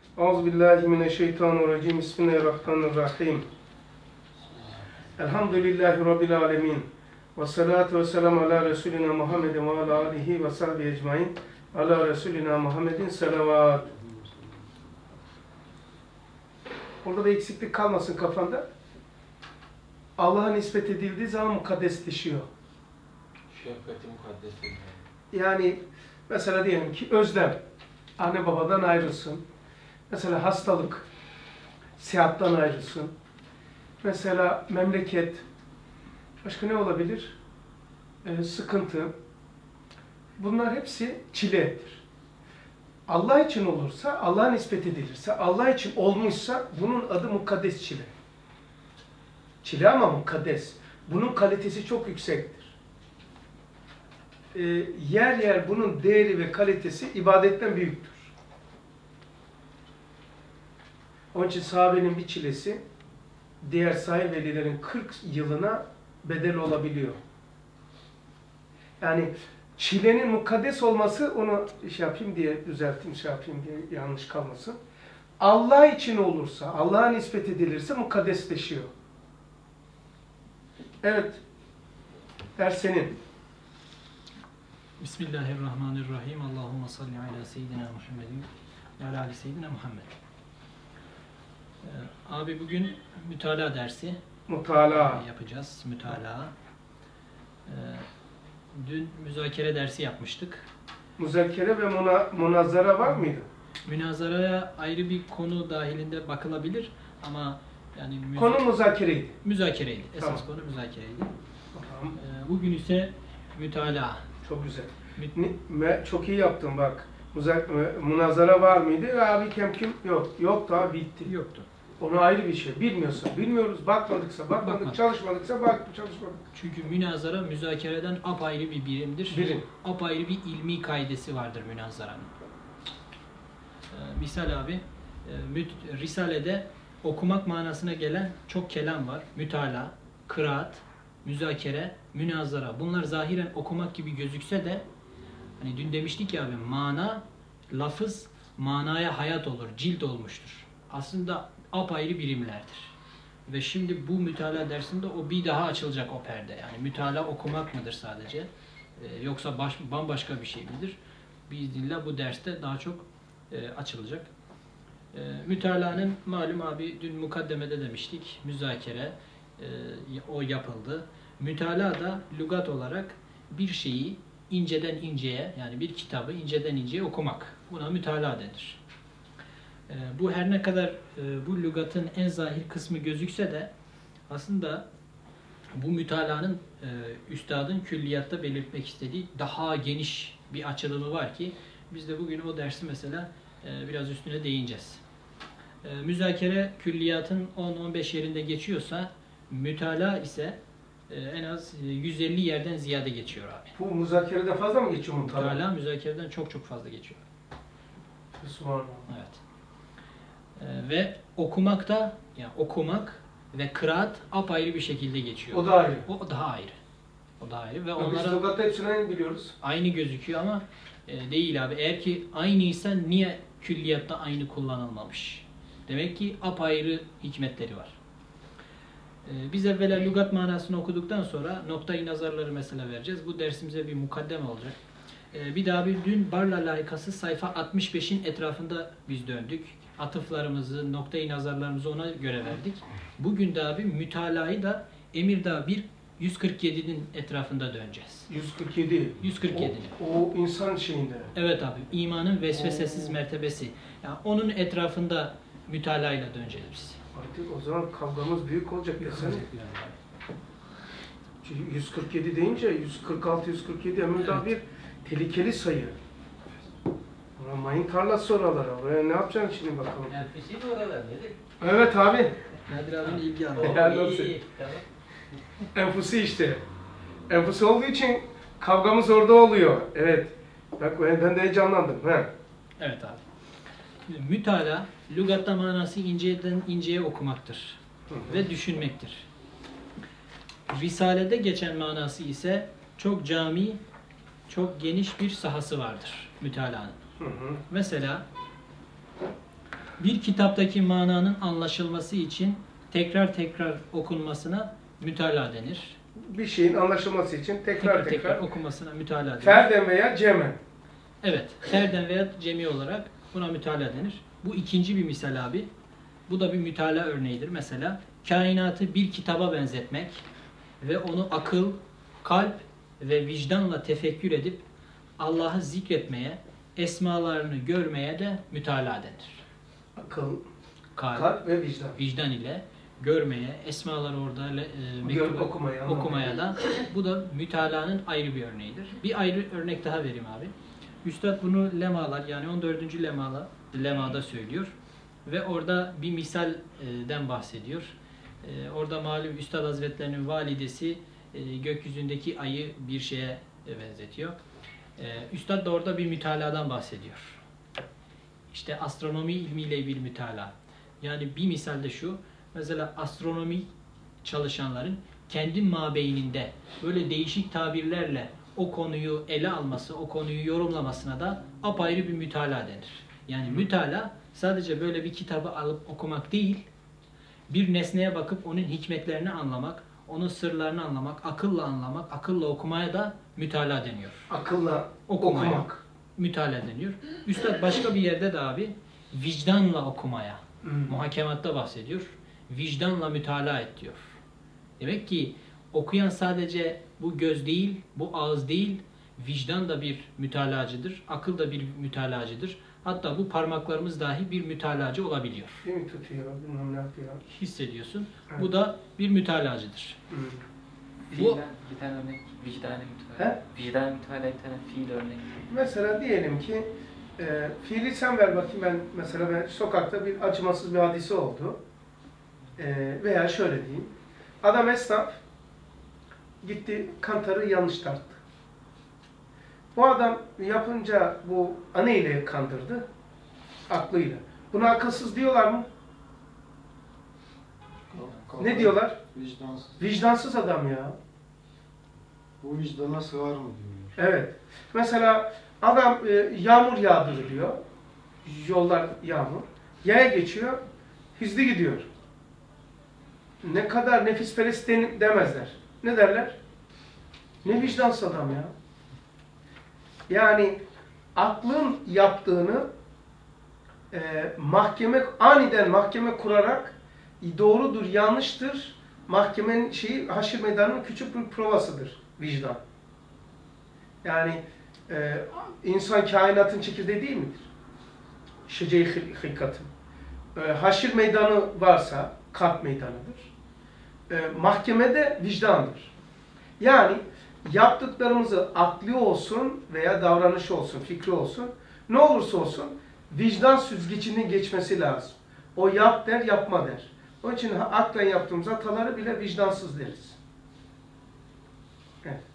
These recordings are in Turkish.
Euzubillahimineşşeytanirracim. Bismillahirrahmanirrahim. Elhamdülillahi Rabbil alemin. Ve salatu ve selamu ala Resulina Muhammedin ve ala alihi ve sahbihi ecmain. Ala Resulina Muhammedin salavat. Burada da eksiklik kalmasın kafanda. Allah'a nispet edildiği zaman mukaddesleşiyor. Şefkati mukaddes. Yani mesela diyelim ki özlem. Anne babadan ayrılsın. Mesela hastalık. Seyahattan ayrılsın. Mesela memleket. Başka ne olabilir? Sıkıntı. Bunlar hepsi çiledir. Allah için olursa, Allah'a nispet edilirse, Allah için olmuşsa bunun adı mukaddes çile. Çile ama mukaddes. Bunun kalitesi çok yüksektir. Yer yer bunun değeri ve kalitesi ibadetten büyüktür. Onun için sahabenin bir çilesi diğer sahih velilerin 40 yılına bedel olabiliyor. Yani çilenin mukaddes olması, onu düzelteyim diye yanlış kalmasın. Allah için olursa, Allah'a nispet edilirse mukaddesleşiyor. Evet, ders senin. Bismillahirrahmanirrahim. Allahümme salli ala seyyidina Muhammedin ve ala ali seyyidina Muhammed. Abi bugün mütalaa dersi yapacağız. Mütalaa. Dün müzakere dersi yapmıştık. Müzakere ve münazara var mıydı? Münazaraya ayrı bir konu dahilinde bakılabilir ama yani konu müzakereydi. Müzakereydi. Esas tamam. Konu müzakereydi. Tamam. Bugün ise mütalaa. Çok güzel. Çok iyi yaptın bak. Münazara var mıydı? Abi kim? Yok. Yok daha bitti. Yoktu. Onu ayrı bir şey. Bilmiyorsa bilmiyoruz. Bakmadıksa bakmadık. Çalışmadıksa çalışmadık. Çünkü münazara müzakereden apayrı bir birimdir. Apayrı bir ilmi kaidesi vardır münazaranın. Misal abi, Risale'de okumak manasına gelen çok kelam var. Mütalaa, kıraat, müzakere, münazara. Bunlar zahiren okumak gibi gözükse de hani dün demiştik ya abi, mana, lafız manaya hayat olur, cilt olmuştur. Aslında apayrı birimlerdir. Ve şimdi bu mütalaa dersinde o bir daha açılacak o perde. Yani mütalaa okumak mıdır sadece? Yoksa bambaşka bir şey midir? Biiznillah bu derste daha çok açılacak. Mütalaanın malum abi dün mukaddemede demiştik. Müzakere o yapıldı. Mütalaa da lügat olarak bir şeyi inceden inceye, yani bir kitabı inceden inceye okumak. Buna mütalaa denir. Bu her ne kadar bu lügatın en zahir kısmı gözükse de aslında bu mütalaanın üstadın külliyatta belirtmek istediği daha geniş bir açılımı var ki biz de bugün o dersi mesela biraz üstüne değineceğiz. Müzakere külliyatın 10-15 yerinde geçiyorsa mütalaa ise en az 150 yerden ziyade geçiyor abi. Bu müzakerede fazla mı geçiyor mütalaa? Mütalaa müzakereden çok fazla geçiyor. Subhanallah. Evet. Ve okumak da, yani okumak ve kıraat apayrı bir şekilde geçiyor. O da ayrı. O daha ayrı. O daha ayrı ve biz lügatta hepsini biliyoruz. Aynı gözüküyor ama değil abi. Eğer ki aynıysa niye külliyatta aynı kullanılmamış? Demek ki apayrı hikmetleri var. Biz evvela lügat manasını okuduktan sonra noktayı nazarları mesela vereceğiz. Bu dersimize bir mukaddeme olacak. Bir daha dün Barla layıkası sayfa 65'in etrafında biz döndük. Atıflarımızı, noktayı nazarlarımızı ona göre verdik. Bugün de abi mütalayı da Emirdağ 147'nin etrafında döneceğiz. 147. 147. O insan şeyinde. Evet abi. İmanın vesvesesiz mertebesi. Yani onun etrafında mütalayla döneceğiz biz. Artık o zaman kavgamız büyük olacak desene. 147 deyince 146, 147 Emirdağ bir tehlikeli sayı. Mayın tarlası oralara. Oraya ne yapacaksın şimdi bakalım. Enfisi mi oralar dedik? Evet abi. Nadir abinin ilgi İyi. Tamam. Enfusi işte. Enfusi olduğu için kavgamız orada oluyor. Evet. Bak ben de heyecanlandım. He. Evet abi. Şimdi mütalaa, lügatta manası inceden inceye okumaktır. Ve düşünmektir. Risale'de geçen manası ise çok cami, çok geniş bir sahası vardır mütalaanın. Mesela Bir kitaptaki mananın anlaşılması için tekrar tekrar okunmasına mütalaa denir. Bir şeyin anlaşılması için tekrar okunmasına mütalaa denir. ferden veya cemen. Evet, ferden veya cemi olarak buna mütalaa denir. Bu ikinci bir misal abi. Bu da bir mütalaa örneğidir. Mesela kainatı bir kitaba benzetmek ve onu akıl, kalp ve vicdanla tefekkür edip Allah'ı zikretmeye, esmalarını görmeye de mütalaa denir. Akıl, Kalp, kalp ve vicdan. Vicdan ile görmeye, esmaları orada okumaya da bu da mütalaanın ayrı bir örneğidir. Bir ayrı örnek daha vereyim abi. Üstad bunu lemalar yani 14. lemada söylüyor ve orada bir misalden bahsediyor. Orada malum Üstad Hazretlerinin validesi gökyüzündeki ayı bir şeye benzetiyor. Üstad da orada bir mütalaadan bahsediyor. İşte astronomi ilmiyle bir mütalaa. Yani bir misalde şu, mesela astronomi çalışanların kendi mabeyninde böyle değişik tabirlerle o konuyu ele alması, o konuyu yorumlamasına da apayrı bir mütalaa denir. Yani mütalaa sadece böyle bir kitabı alıp okumak değil, bir nesneye bakıp onun hikmetlerini anlamak, onun sırlarını anlamak, akılla anlamak, akılla okumaya da mütalaa deniyor. Akılla okumak. Mütalaa deniyor. Üstad başka bir yerde de abi vicdanla okumaya, muhakematta bahsediyor. Vicdanla mütalaa et diyor. Demek ki okuyan sadece bu göz değil, bu ağız değil, vicdan da bir mütalacıdır, akıl da bir mütalacıdır. Hatta bu parmaklarımız dahi bir mütalacı olabiliyor. Değil mi tutuyor, bilmem ne yapıyor. Hissediyorsun. Evet. Bu da bir mütalacıdır. Fiilden bir tane örnek, vicdani mütalaa. Vicdani mütalaa bir tane fiil örnek. Mesela diyelim ki fiili sen ver bakayım, ben sokakta bir acımasız bir hadise oldu. Veya şöyle diyeyim. Adam esnaf gitti kantarı yanlış tarttı. Bu adam yapınca bu neyle kandırdı? Aklıyla. Buna akılsız diyorlar mı? Ne diyorlar? Vicdansız. Vicdansız adam ya. Bu vicdana sığar mı diyorlar. Evet. Mesela adam yağmur yağdırılıyor. Yollar yağmur. Yaya geçiyor. Hızlı gidiyor. Ne kadar nefisperest demezler. Ne derler? Ne vicdansız adam ya. Yani aklın yaptığını aniden mahkeme kurarak doğrudur, yanlıştır. Mahkemenin haşir meydanının küçük bir provasıdır vicdan. Yani insan kainatın çekirdeği değil midir? Şece-i hilkatın. Haşir meydanı varsa kalp meydanıdır. Mahkemede vicdandır. Yani yaptıklarımızı akli olsun veya davranışı olsun, fikri olsun, ne olursa olsun vicdan süzgecinin geçmesi lazım. O yap der, yapma der. Onun için aklen yaptığımız hataları bile vicdansız deriz. Evet.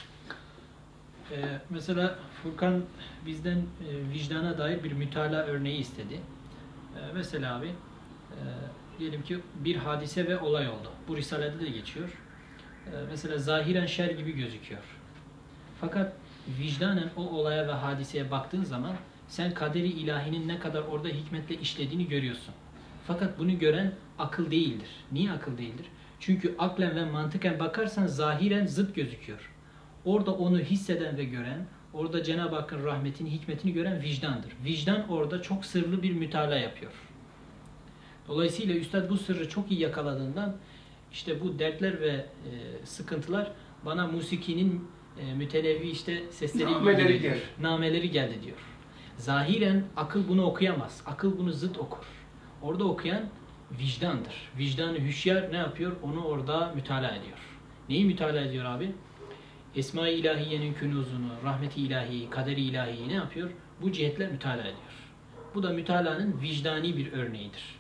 Mesela Furkan bizden vicdana dair bir mütalaa örneği istedi. Mesela abi diyelim ki bir hadise ve olay oldu. Bu risalede de geçiyor. Mesela zahiren şer gibi gözüküyor. Fakat vicdanen o olaya ve hadiseye baktığın zaman sen kaderi ilahinin ne kadar orada hikmetle işlediğini görüyorsun. Fakat bunu gören akıl değildir. Niye akıl değildir? Çünkü aklen ve mantıken bakarsan zahiren zıt gözüküyor. Orada onu hisseden ve gören, orada Cenab-ı Hakk'ın rahmetini, hikmetini gören vicdandır. Vicdan orada çok sırlı bir mütalaa yapıyor. Dolayısıyla Üstad bu sırrı çok iyi yakaladığından işte bu dertler ve sıkıntılar bana musikinin mütenevvi sesleri nameleri geldi diyor. Zahiren akıl bunu okuyamaz. Akıl bunu zıt okur. Orada okuyan vicdandır. Vicdanı hüşyar ne yapıyor? Onu orada mütalaa ediyor. Neyi mütalaa ediyor abi? Esma-i ilahiyenin künuzunu, rahmeti ilahiyi, kaderi ilahiyi ne yapıyor? Bu cihetler mütalaa ediyor. Bu da mütalaanın vicdani bir örneğidir.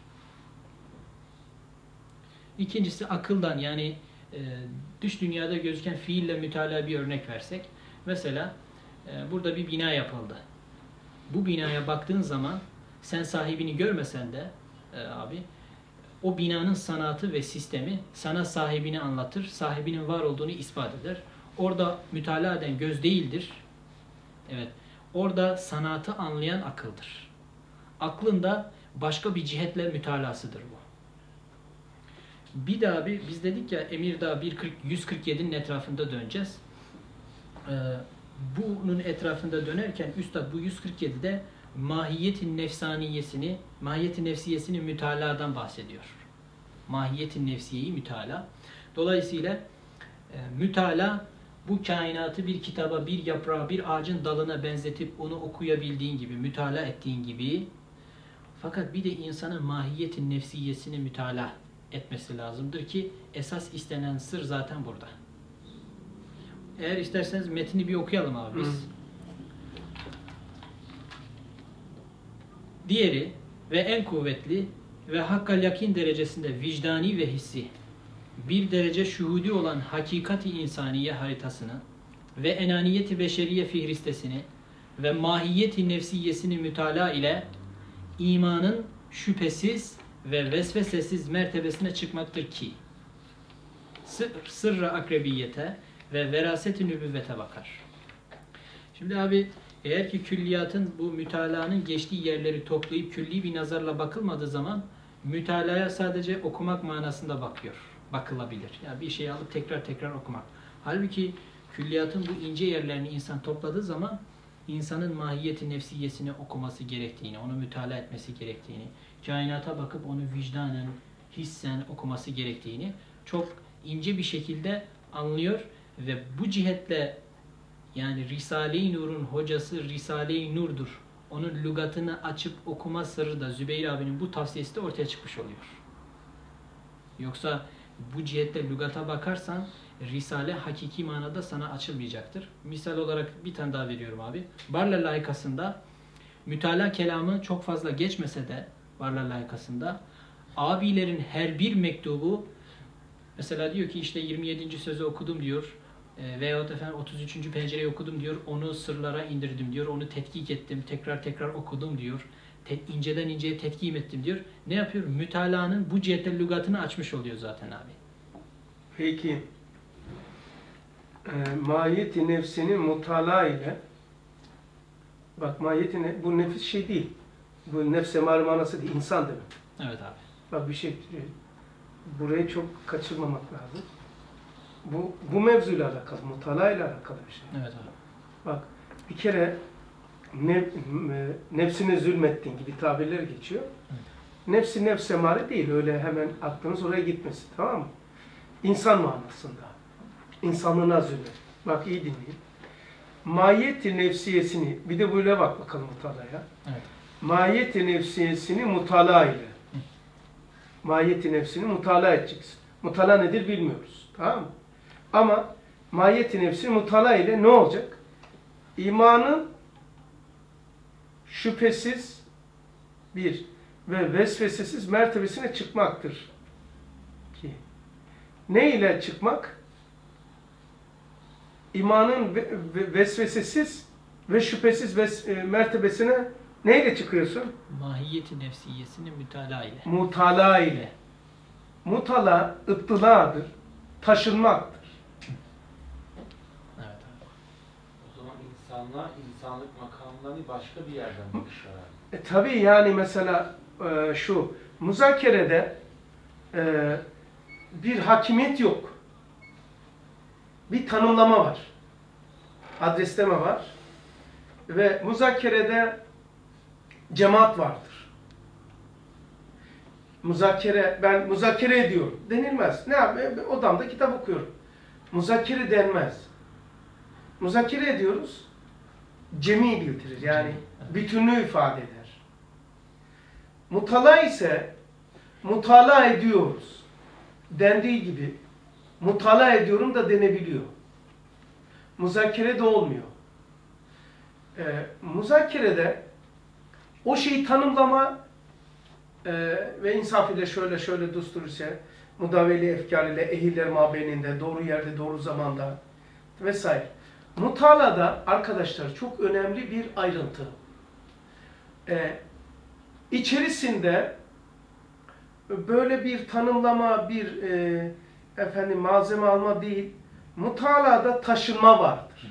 İkincisi akıldan, yani dış dünyada gözüken fiille mütalaa bir örnek versek. Mesela burada bir bina yapıldı. Bu binaya baktığın zaman sen sahibini görmesen de abi o binanın sanatı ve sistemi sana sahibini anlatır. Sahibinin var olduğunu ispat eder. Orada mütalaa eden göz değildir. Evet. Orada sanatı anlayan akıldır. Aklın da başka bir cihetle mütalasıdır bu. Bir daha biz dedik ya Emirdağ 147'nin etrafında döneceğiz. Bunun etrafında dönerken Üstad bu 147'de mahiyet-i nefsiyesini mütalaadan bahsediyor. Mahiyet-i nefsiyeyi mütalaa. Dolayısıyla mütalaa bu kainatı bir kitaba, bir yaprağa, bir ağacın dalına benzetip onu okuyabildiğin gibi, mütalaa ettiğin gibi, fakat bir de insanın mahiyet-i nefsiyesini mütalaa etmesi lazımdır ki esas istenen sır zaten burada. Eğer isterseniz metni bir okuyalım abi biz. Diğeri ve en kuvvetli ve hakkal yakin derecesinde vicdani ve hissi bir derece şuhudi olan hakikati insaniye haritasını ve enaniyeti beşeriye fihristesini ve mahiyeti nefsiyesini mütalaa ile imanın şüphesiz ve vesvesesiz mertebesine çıkmaktır ki sırra akrebiyete ve veraset-i nübüvvete bakar. Şimdi abi eğer ki külliyatın bu mütalaanın geçtiği yerleri toplayıp külli bir nazarla bakılmadığı zaman mütalaya sadece okumak manasında bakılabilir. Yani bir şeyi alıp tekrar okumak. Halbuki külliyatın bu ince yerlerini insan topladığı zaman insanın mahiyeti nefsiyesini okuması gerektiğini, onu mütalaa etmesi gerektiğini, kainata bakıp onu vicdanen, hissen okuması gerektiğini çok ince bir şekilde anlıyor ve bu cihetle yani Risale-i Nur'un hocası Risale-i Nur'dur. Onun lügatını açıp okuma sırrı da Zübeyir abinin bu tavsiyesi de ortaya çıkmış oluyor. Yoksa bu cihetle lügata bakarsan Risale hakiki manada sana açılmayacaktır. Misal olarak bir tane daha veriyorum abi. Barla layıkasında mütalaa kelamı çok fazla geçmese de Barla layıkasında abilerin her bir mektubu mesela diyor ki işte 27. sözü okudum diyor. Veyahut efendim 33. pencereyi okudum diyor. Onu sırlara indirdim diyor. Onu tetkik ettim. Tekrar okudum diyor. İnceden inceye tetkik ettim diyor. Ne yapıyor? Mütalaanın bu cihette lügatını açmış oluyor zaten abi. Peki mahiyet-i nefsinin mutalaa ile bak bu nefis şey değil. Bu nefs emare manası değil. İnsan demek. Evet abi. Bak bir şey burayı çok kaçırmamak lazım. Bu mevzuyla alakalı, mutalaa ile alakalı bir şey. Evet abi. Bak bir kere nefsine zulmettiğin gibi tabirler geçiyor. Evet. Nefsi nefs emare değil. Öyle hemen aklınız oraya gitmesin. Tamam mı? İnsan manasında. İnsanlığına zulmet. Bak iyi dinleyin. Mahiyet-i nefsiyesini bir de böyle bak bakalım mutalaya. Evet. Mahiyet-i nefsiyesini mutalaa ile. Mahiyet-i nefsini mutalaa edeceksin. Mutalaa nedir bilmiyoruz. Tamam mı? Ama mahiyet-i nefsini mutalaa ile ne olacak? İmanın şüphesiz bir ve vesvesesiz mertebesine çıkmaktır. Ki ne ile çıkmak? İmanın vesvesesiz ve şüphesiz mertebesine neyle çıkıyorsun? Mahiyeti nefsiyesini mütalaa ile. Mutalaa ile. Mutala, ıttıladır, taşınmaktır. Evet abi. O zaman insanlar insanlık makamlarını başka bir yerden bakışlar. Tabii yani mesela şu muzakerede bir hakimiyet yok. Bir tanımlama var. Adresleme var. Ve muzakerede cemaat vardır. Ben muzakere ediyorum denilmez. Ne yapayım? Odamda kitap okuyorum. Muzakere denmez. Muzakere ediyoruz. Cemi bildirir. Yani bütünlüğü ifade eder. Mutala ise mutala ediyoruz. Dendiği gibi mutala ediyorum da denebiliyor. Muzakere de olmuyor. Muzakerede o şeyi tanımlama ve insaf ile şöyle düstur ise mudaveli efkar ile ehiller mabeyninde, doğru yerde, doğru zamanda vesaire. Mutalada arkadaşlar çok önemli bir ayrıntı. İçerisinde böyle bir tanımlama, bir malzeme alma değil, mutalada taşınma vardır.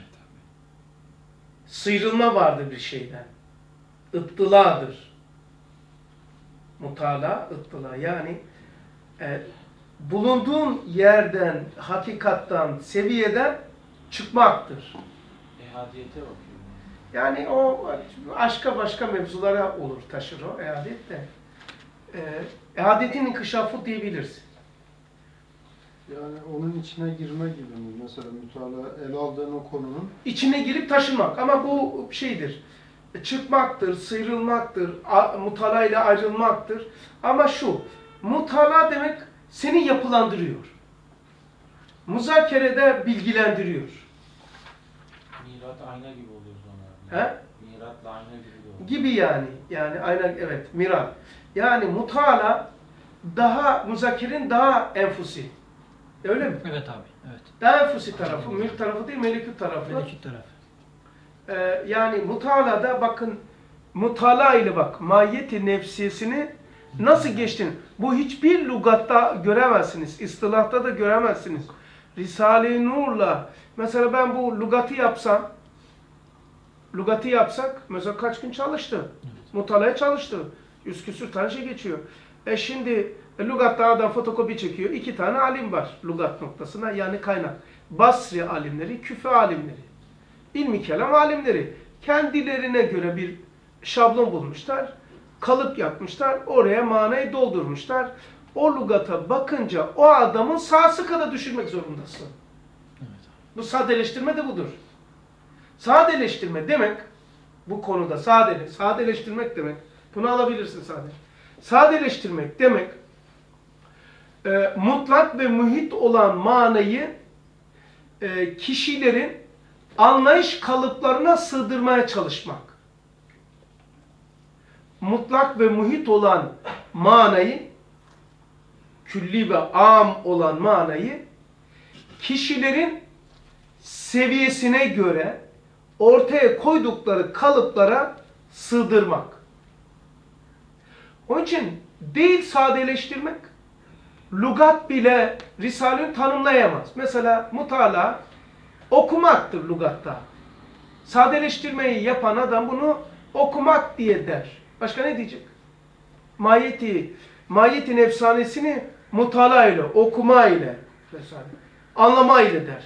Sıyrılma vardır bir şeyden. İttıladır. Mutala, ıttıla. Yani bulunduğun yerden, hakikattan, seviyeden çıkmaktır. Ehadiyete bakıyorum. Yani o aşka başka mevzulara olur, taşır o ehadet de. Ehadiyetin inkişafı diyebiliriz. Yani onun içine girme gibi mi? Mesela mütalaa ele aldığın o konunun İçine girip taşınmak ama bu şeydir. Çıkmaktır, sıyrılmaktır, mutala ile ayrılmaktır. Ama şu, mutala demek seni yapılandırıyor. Muzakerede bilgilendiriyor. Mirat ayna gibi oluyor sonra. He? Miratla ayna gibi oluyor. Gibi yani. Yani aynen evet, mirat. Yani mutala daha, muzakerin daha enfusi. Öyle mi? Evet abi. Evet. Daha enfusi tarafı, mülk tarafı değil, melekut tarafı. Melekut tarafı. Yani mutalada bakın, mutala ile bak, mahiyeti nefsiyesini nasıl geçtin? Bu hiçbir lügatta göremezsiniz, istilahta da göremezsiniz. Risale-i Nur'la, mesela ben bu lügatı yapsak, mesela kaç gün çalıştı? Evet. Mutalaya çalıştı. 100 küsür tane şey geçiyor. Şimdi lügatta adam fotokopi çekiyor. 2 tane alim var lügat noktasına, yani kaynak. Basri alimleri, Küfe alimleri. İlmi kelam alimleri kendilerine göre bir şablon bulmuşlar, kalıp yapmışlar, oraya manayı doldurmuşlar. O lügata bakınca o adamın sahası kadar düşürmek zorundasın. Evet. Bu sadeleştirme de budur. Sadeleştirme demek, bu konuda sadeleştirmek demek, bunu alabilirsin sadece. Sadeleştirmek demek, mutlak ve muhit olan manayı kişilerin anlayış kalıplarına sığdırmaya çalışmak. Mutlak ve muhit olan manayı, külli ve am olan manayı, kişilerin seviyesine göre ortaya koydukları kalıplara sığdırmak. Onun için değil sadeleştirmek, lügat bile Risale'yi tanımlayamaz. Mesela mutala okumaktır lügatta. Sadeleştirmeyi yapan adam bunu okumak diye der. Başka ne diyecek? Mahiyetin efsanesini mutala ile, okuma ile, anlama ile der.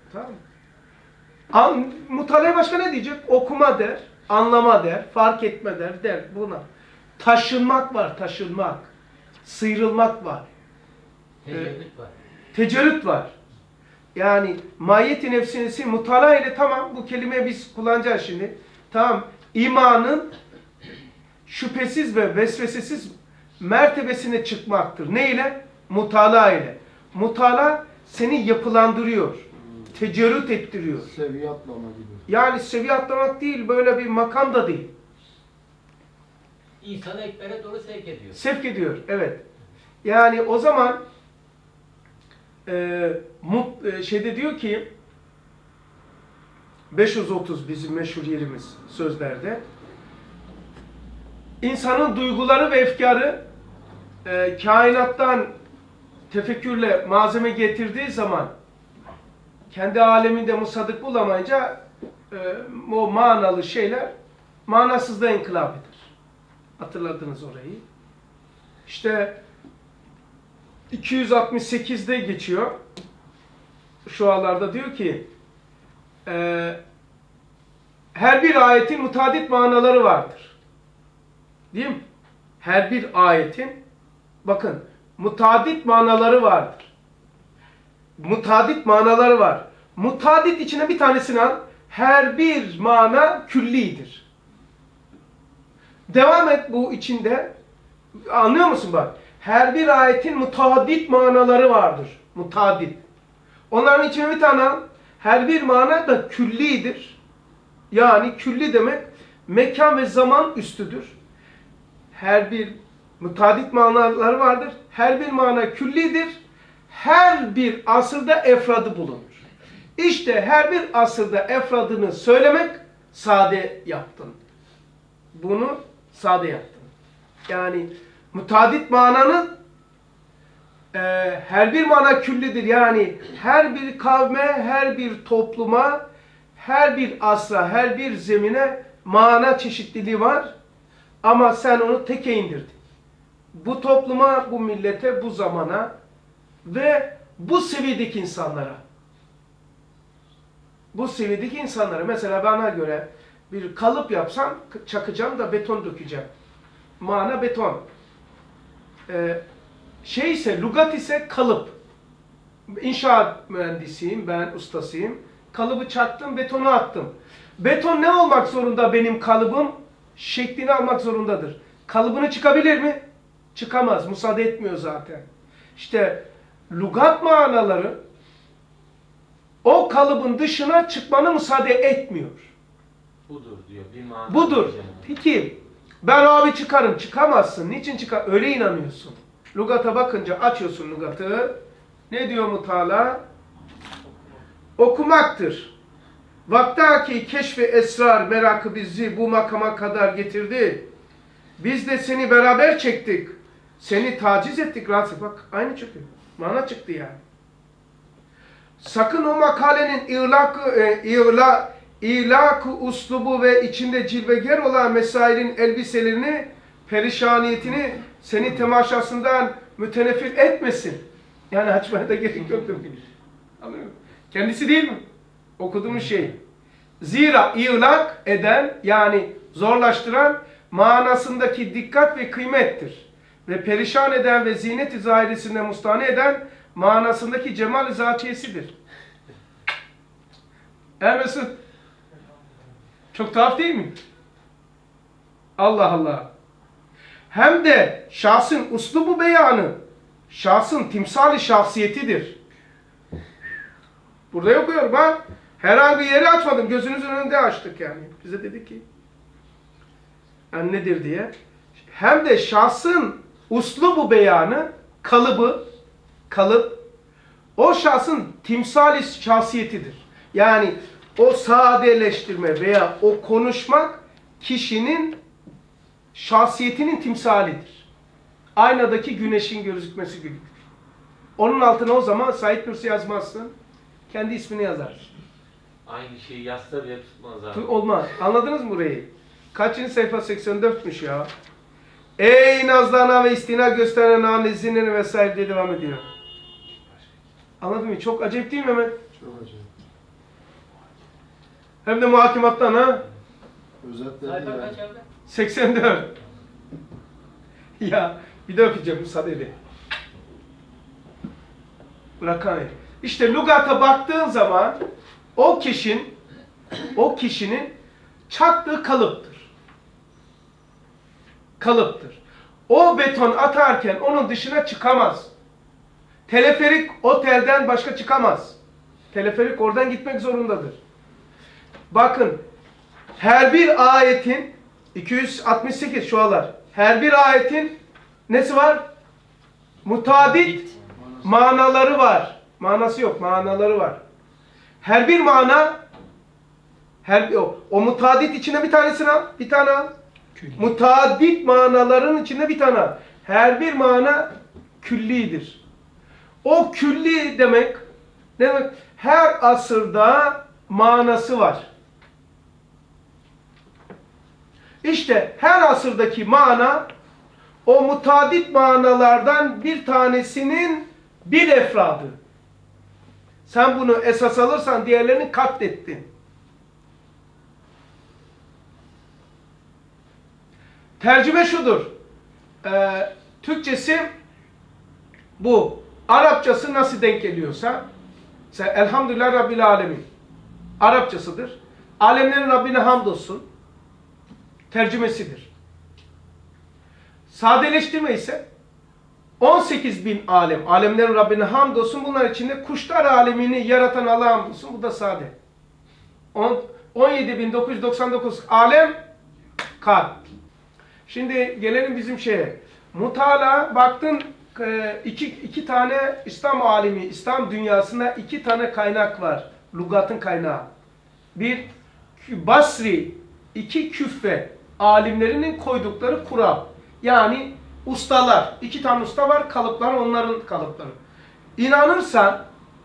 Tamam mı? Mutalaya başka ne diyecek? Okuma der, anlama der, fark etme der buna. Taşınmak var, taşınmak. Sıyrılmak var. Tecerrüt var. Tecerrüt var. Yani mahiyeti nefsinesi mutala ile, tamam, bu kelimeyi biz kullanacağız şimdi. Tamam, imanın şüphesiz ve vesvesesiz mertebesine çıkmaktır. Ne ile? Mutala ile. Mutala seni yapılandırıyor. Tecerrüt ettiriyor. seviye atlama gibi. Yani seviye atlamak değil, böyle bir makam da değil. İnsanı ekbere doğru sevk ediyor. Sevk ediyor, evet. Yani o zaman şeyde diyor ki 530 bizim meşhur yerimiz sözlerde, insanın duyguları ve efkarı kainattan tefekkürle malzeme getirdiği zaman kendi aleminde musadık bulamayınca o manalı şeyler manasızda inkılap eder. Hatırladınız orayı. İşte 268'de geçiyor. Şualarda diyor ki her bir ayetin mutadit manaları vardır. Değil mi? Her bir ayetin bakın mutadit manaları vardır. Mutadit manaları var. Mutadit içine bir tanesini al. Her bir mana küllidir. Devam et bu içinde. Anlıyor musun bak? Her bir ayetin mutadit manaları vardır. Mutadit. Onların içine bir tane al. Her bir mana da küllidir. Yani külli demek mekan ve zaman üstüdür. Her bir mutadit manaları vardır. Her bir mana küllidir. Her bir asırda efradı bulunur. İşte her bir asırda efradını söylemek sade yaptın. Bunu sade yaptın. Yani mutadit mananın her bir mana küllidir. Yani her bir kavme, her bir topluma, her bir asra, her bir zemine mana çeşitliliği var. Ama sen onu teke indirdin. bu topluma, bu millete, bu zamana ve bu seviyedeki insanlara. Bu seviyedeki insanlara, mesela bana göre bir kalıp yapsam çakacağım da beton dökeceğim. Mana beton. Lügat ise kalıp. İnşaat mühendisiyim, ben ustasıyım. Kalıbı çaktım, betonu attım. Beton ne olmak zorunda benim kalıbım? Şeklini almak zorundadır. Kalıbını çıkabilir mi? Çıkamaz, müsaade etmiyor zaten. İşte lügat manaları o kalıbın dışına çıkmanı müsaade etmiyor. Budur diyor. Bir mana Budur. diyeceğim. Peki ben abi çıkarım. Çıkamazsın. Niçin çıkar? Öyle inanıyorsun. Lügata bakınca açıyorsun lügatı. Ne diyor Mutala? Okumaktır. Vaktaki keşfi esrar merakı bizi bu makama kadar getirdi. Biz de seni beraber çektik. Seni taciz ettik. Rahatsız. Bak aynı çıkıyor. Mana çıktı yani. Sakın o makalenin ilak-ı uslubu ve içinde cilveger olan mesailin elbiselerini, perişaniyetini seni temaşasından mütenefir etmesin. Yani açmaya da gerek yok demiş. Anlıyor musun? Kendisi değil mi? Okuduğumuz şey. Zira ilak eden, yani zorlaştıran manasındaki dikkat ve kıymettir. Ve perişan eden ve zinet-i zahiresinde mustane eden manasındaki cemal-i zatiyesidir. Mesut, çok tuhaf değil mi? Allah Allah. Hem de şahsın uslubu beyanı, şahsın timsali şahsiyetidir. Burada okuyorum ha. Herhangi bir yeri açmadım. Gözünüzün önünde açtık yani. Bize dedi ki yani nedir diye. Hem de şahsın uslubu beyanı, kalıp, o şahsın timsali şahsiyetidir. Yani o sadeleştirme veya o konuşmak kişinin şahsiyetinin timsalidir. Aynadaki güneşin gözükmesi gibidir. Onun altına o zaman Said Nursi yazmazsın. Kendi ismini yazarsın. Aynı şeyi yazsa bile tutmaz abi. Olmaz. Anladınız mı burayı? Kaçıncı sayfa? 84'müş ya. Ey nazlana ve istina gösteren anizinin vesaire diye devam ediyor. Anladın mı? Çok acayip değil mi Mehmet? Çok acayip. Hem de muhakimattan ha. Özetledi Sayfa yani. kaç abi? 84. Ya bir de okuyacağım müsaade edin. Bırakan. İşte lügata baktığın zaman o kişinin çaktığı kalıptır. Kalıptır. O beton atarken onun dışına çıkamaz. Teleferik o telden başka çıkamaz. Teleferik oradan gitmek zorundadır. Bakın her bir ayetin 268 şualar. Her bir ayetin nesi var? Mutadit manaları var. Manası yok, manaları var. Her bir mana o mutadit içinde bir tanesini al, bir tane al. Mutadit manaların içinde bir tane al. Her bir mana küllidir. O külli demek ne demek? Her asırda manası var. İşte her asırdaki mana o mutadit manalardan bir tanesinin bir efradı. Sen bunu esas alırsan diğerlerini katlettin. Tercüme şudur. Türkçesi bu. Arapçası nasıl denk geliyorsa Elhamdülillah Rabbil Alemin. Arapçasıdır. Alemlerin Rabbine hamdolsun. Tercümesidir. Sadeleştirme ise 18.000 alem. Alemlerin Rabbine hamdolsun. Bunlar içinde kuşlar alemini yaratan Allah'a hamdolsun. Bu da sade. 17.999 alem kalp. Şimdi gelelim bizim şeye. Mutala baktın iki tane İslam alimi, İslam dünyasında iki tane kaynak var. Lugatın kaynağı. Bir Basri, iki Küffe alimlerinin koydukları kural. Yani ustalar. İki tane usta var. Kalıplar onların kalıpları. İnanırsan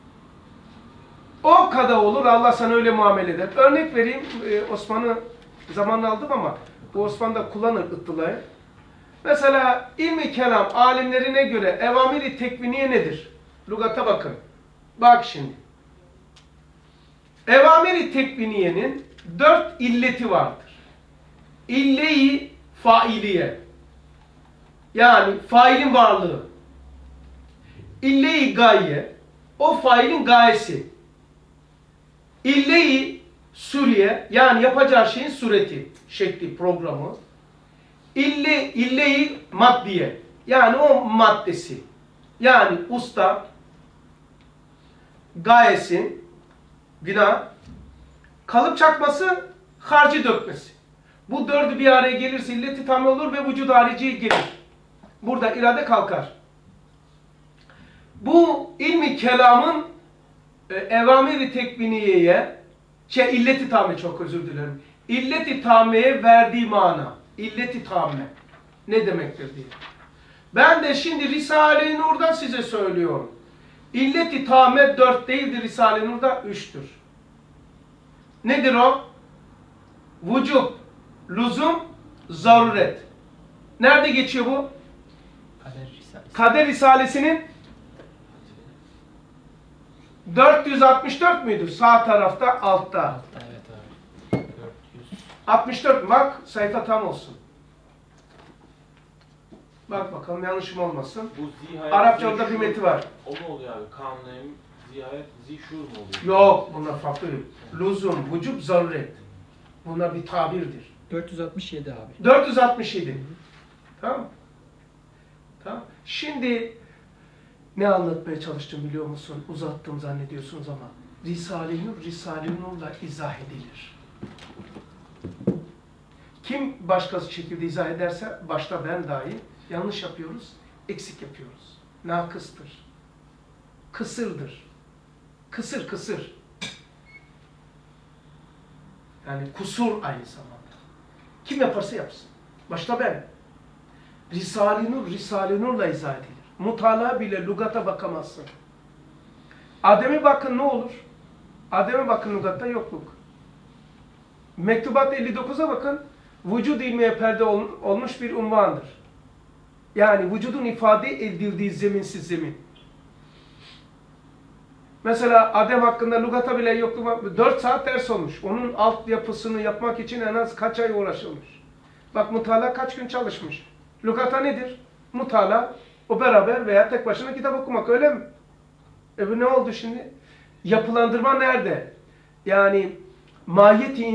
o kadar olur. Allah sana öyle muamele eder. Örnek vereyim. Osman'ı zamanla aldım ama bu Osman da kullanır ıttılayı. Mesela ilmi kelam alimlerine göre evamiri tekviniye nedir? Lugata bakın. Bak şimdi. Evamiri tekviniyenin 4 illeti vardır. İlle-i failiye. Yani failin varlığı. İlle-i gaye. O failin gayesi. İlle-i suriye. Yani yapacağı şeyin sureti, şekli, programı. İlle-i maddiye. Yani o maddesi. Yani usta, gayesi, bina, kalıp çakması, harcı dökmesi. Bu dördü bir araya gelirse illeti tam olur ve vücud harici gelir. Burada irade kalkar. Bu ilmi kelamın evamiri tekviniyeye, illeti tamme, çok özür dilerim. İlleti tammeye verdiği mana. İlleti tamme. Ne demektir diye. Ben de şimdi Risale-i Nur'dan size söylüyorum. İlleti tamme 4 değildir, Risale-i Nur'da 3'tür. Nedir o? Vücub, lüzum, zaruret. Nerede geçiyor bu? Kader Risalesi. Kader Risalesi'nin 464 müydü? Sağ tarafta, altta. Altta, evet abi. 400. 64. Bak, sayfa tam olsun. Bak bakalım, yanlışım olmasın. Bu zihayet, Arapçada bir meti var. O mu oluyor abi? Kanunayım, zihayet, zihşur mu oluyor? Yok, bunlar farklı. Lüzum, vücub, zaruret. Bunlar bir tabirdir. 467 abi. 467. Tamam. Tamam. Şimdi ne anlatmaya çalıştım biliyor musun? Uzattım zannediyorsunuz ama Risale-i Nur, Risale-i Nur'la izah edilir. Kim başkası şekilde izah ederse, başta ben dahi yanlış yapıyoruz, eksik yapıyoruz. Nakıstır. Kısırdır. Kısır, kısır. Yani kusur aynı zamanda. Kim yaparsa yapsın. Başta ben. Risale-i Nur, Risale-i Nur'la izah edilir. Mutala bile lügata bakamazsın. Adem'e bakın ne olur? Adem'e bakın lügatta yokluk. Mektubat 59'a bakın. Vücud ilmiye perde olmuş bir unvandır. Yani vücudun ifade edildiği zeminsiz zemin. Mesela Adem hakkında lügata bile yokluk. 4 saat ders olmuş. Onun altyapısını yapmak için en az kaç ay uğraşılmış. Bak mutala kaç gün çalışmış. Lügata nedir? Mutala, o beraber veya tek başına kitap okumak, öyle mi? Bu ne oldu şimdi? Yapılandırma nerede? Yani mahiyeti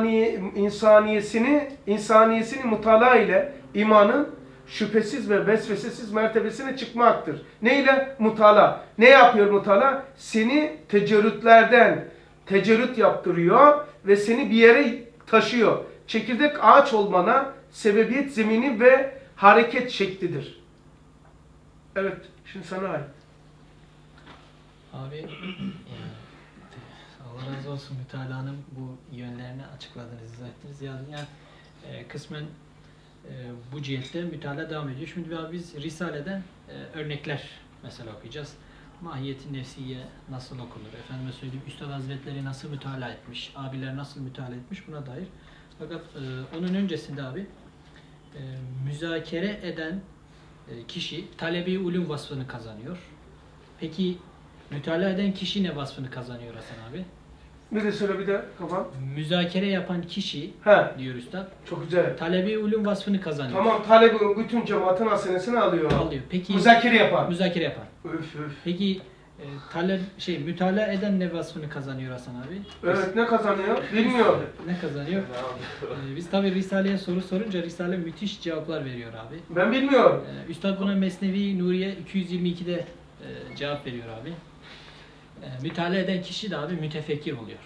insaniyesini mutala ile imanın şüphesiz ve vesvesesiz mertebesine çıkmaktır. Ne ile? Mutala. Ne yapıyor mutala? Seni tecerrütlerden tecerrüt yaptırıyor ve seni bir yere taşıyor. Çekirdek ağaç olmana sebebiyet zemini ve hareket şeklidir. Evet, şimdi sana ait. Abi Allah razı olsun, mütalaanın bu yönlerini açıkladınız, izah ettiniz. Yani kısmen bu cihette mütalaa devam ediyor. Şimdi abi biz Risale'den örnekler mesela okuyacağız. Mahiyeti nefsiye nasıl okunur? Efendime söyleyeyim, Üstad Hazretleri nasıl mütalaa etmiş? Abiler nasıl mütalaa etmiş? Buna dair. Fakat onun öncesinde abi müzakere eden kişi talebi ulum vasfını kazanıyor. Peki mütalaa eden kişi ne vasfını kazanıyor Hasan abi? Bir de söyle bir de kafam. Müzakere yapan kişi diyor Üstad. Çok güzel. Talebi ulum vasfını kazanıyor. Tamam, talebin bütün cemaatin hasenesini alıyor. Alıyor. Peki müzakere yapan. Müzakere yapan. Öf öf. Peki mütalaa eden ne vasfını kazanıyor Hasan abi? Evet, ne kazanıyor? Bilmiyorum. Ne kazanıyor? Biz tabii Risale'ye soru sorunca Risale müthiş cevaplar veriyor abi. Ben bilmiyorum. Üstad buna Mesnevi Nuriye 222'de cevap veriyor abi. Mütalaa eden kişi de abi mütefekkir oluyor.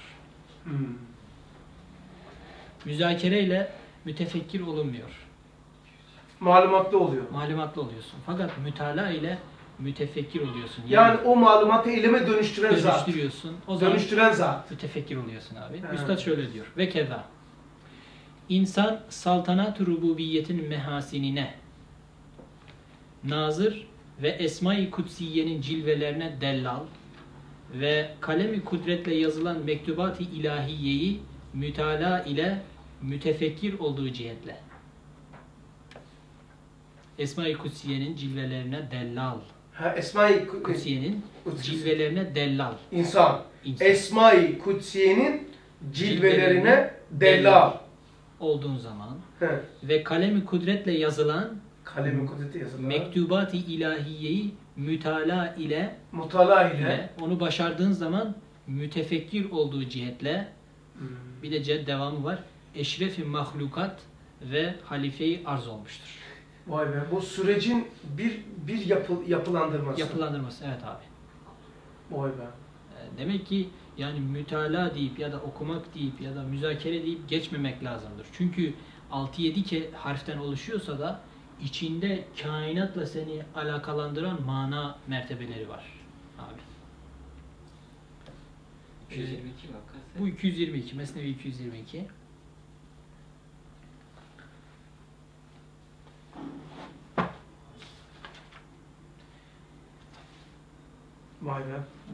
Müzakereyle mütefekkir olunmuyor. Malumatlı oluyor. Malumatlı oluyorsun. Fakat mütalaa ile mütefekkir oluyorsun. Yani o malumatı eyleme dönüştüren zat. Dönüştürüyorsun. O zaman Dönüştüren zat. mütefekkir oluyorsun abi. Evet. Üstad şöyle diyor. Ve keza İnsan saltanat-ı rububiyetin mehasinine, nazır ve esma-i kutsiyenin cilvelerine dellal ve kalem-i kudretle yazılan mektubat-ı ilahiyeyi mütalaa ile mütefekkir olduğu cihetle. Esma-i Kutsiye'nin cilvelerine dellal. Ha, Esma-i Kutsiye'nin cilvelerine dellal. İnsan. İnsan. Esma-i Kutsiye'nin cilvelerine dellal. Olduğun zaman He. ve kalemi kudretle yazılan Kalemi kudreti yazılan. mektubat-ı ilahiyeyi mütala ile Mutala ile. onu başardığın zaman mütefekkir olduğu cihetle Hmm. bir de devamı var. Eşrefi mahlukat ve halife-i arz olmuştur. Vay be. Bu sürecin bir yapılandırması. Yapılandırması. Evet abi. Vay be. Demek ki yani mütalaa deyip ya da okumak deyip ya da müzakere deyip geçmemek lazımdır. Çünkü 6-7 harften oluşuyorsa da içinde kainatla seni alakalandıran mana mertebeleri var abi. 222 vakası. Bu 222, Mesnevi 222. Vay be.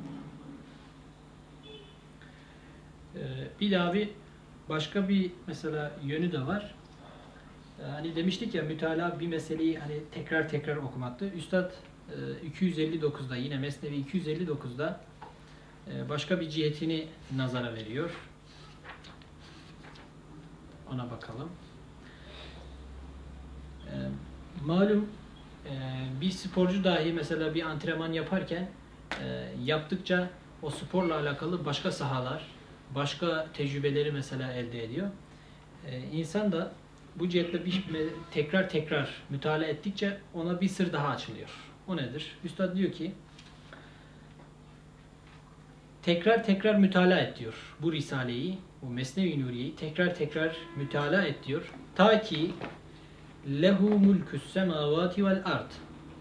Bir daha başka bir mesela yönü de var. Hani demiştik ya mütalaa bir meseleyi hani tekrar tekrar okumaktı. Üstad 259'da yine Mesnevi 259'da başka bir cihetini nazara veriyor. Ona bakalım. Malum bir sporcu dahi mesela bir antrenman yaparken yaptıkça o sporla alakalı başka sahalar, başka tecrübeleri mesela elde ediyor. İnsan da bu cihetle tekrar tekrar mütalaa ettikçe ona bir sır daha açılıyor. O nedir? Üstad diyor ki tekrar tekrar mütalaa et diyor. Bu Risale'yi, bu Mesnevi Nuriye'yi tekrar tekrar mütalaa et diyor. Ta ki lehu mulkus semavati vel ard.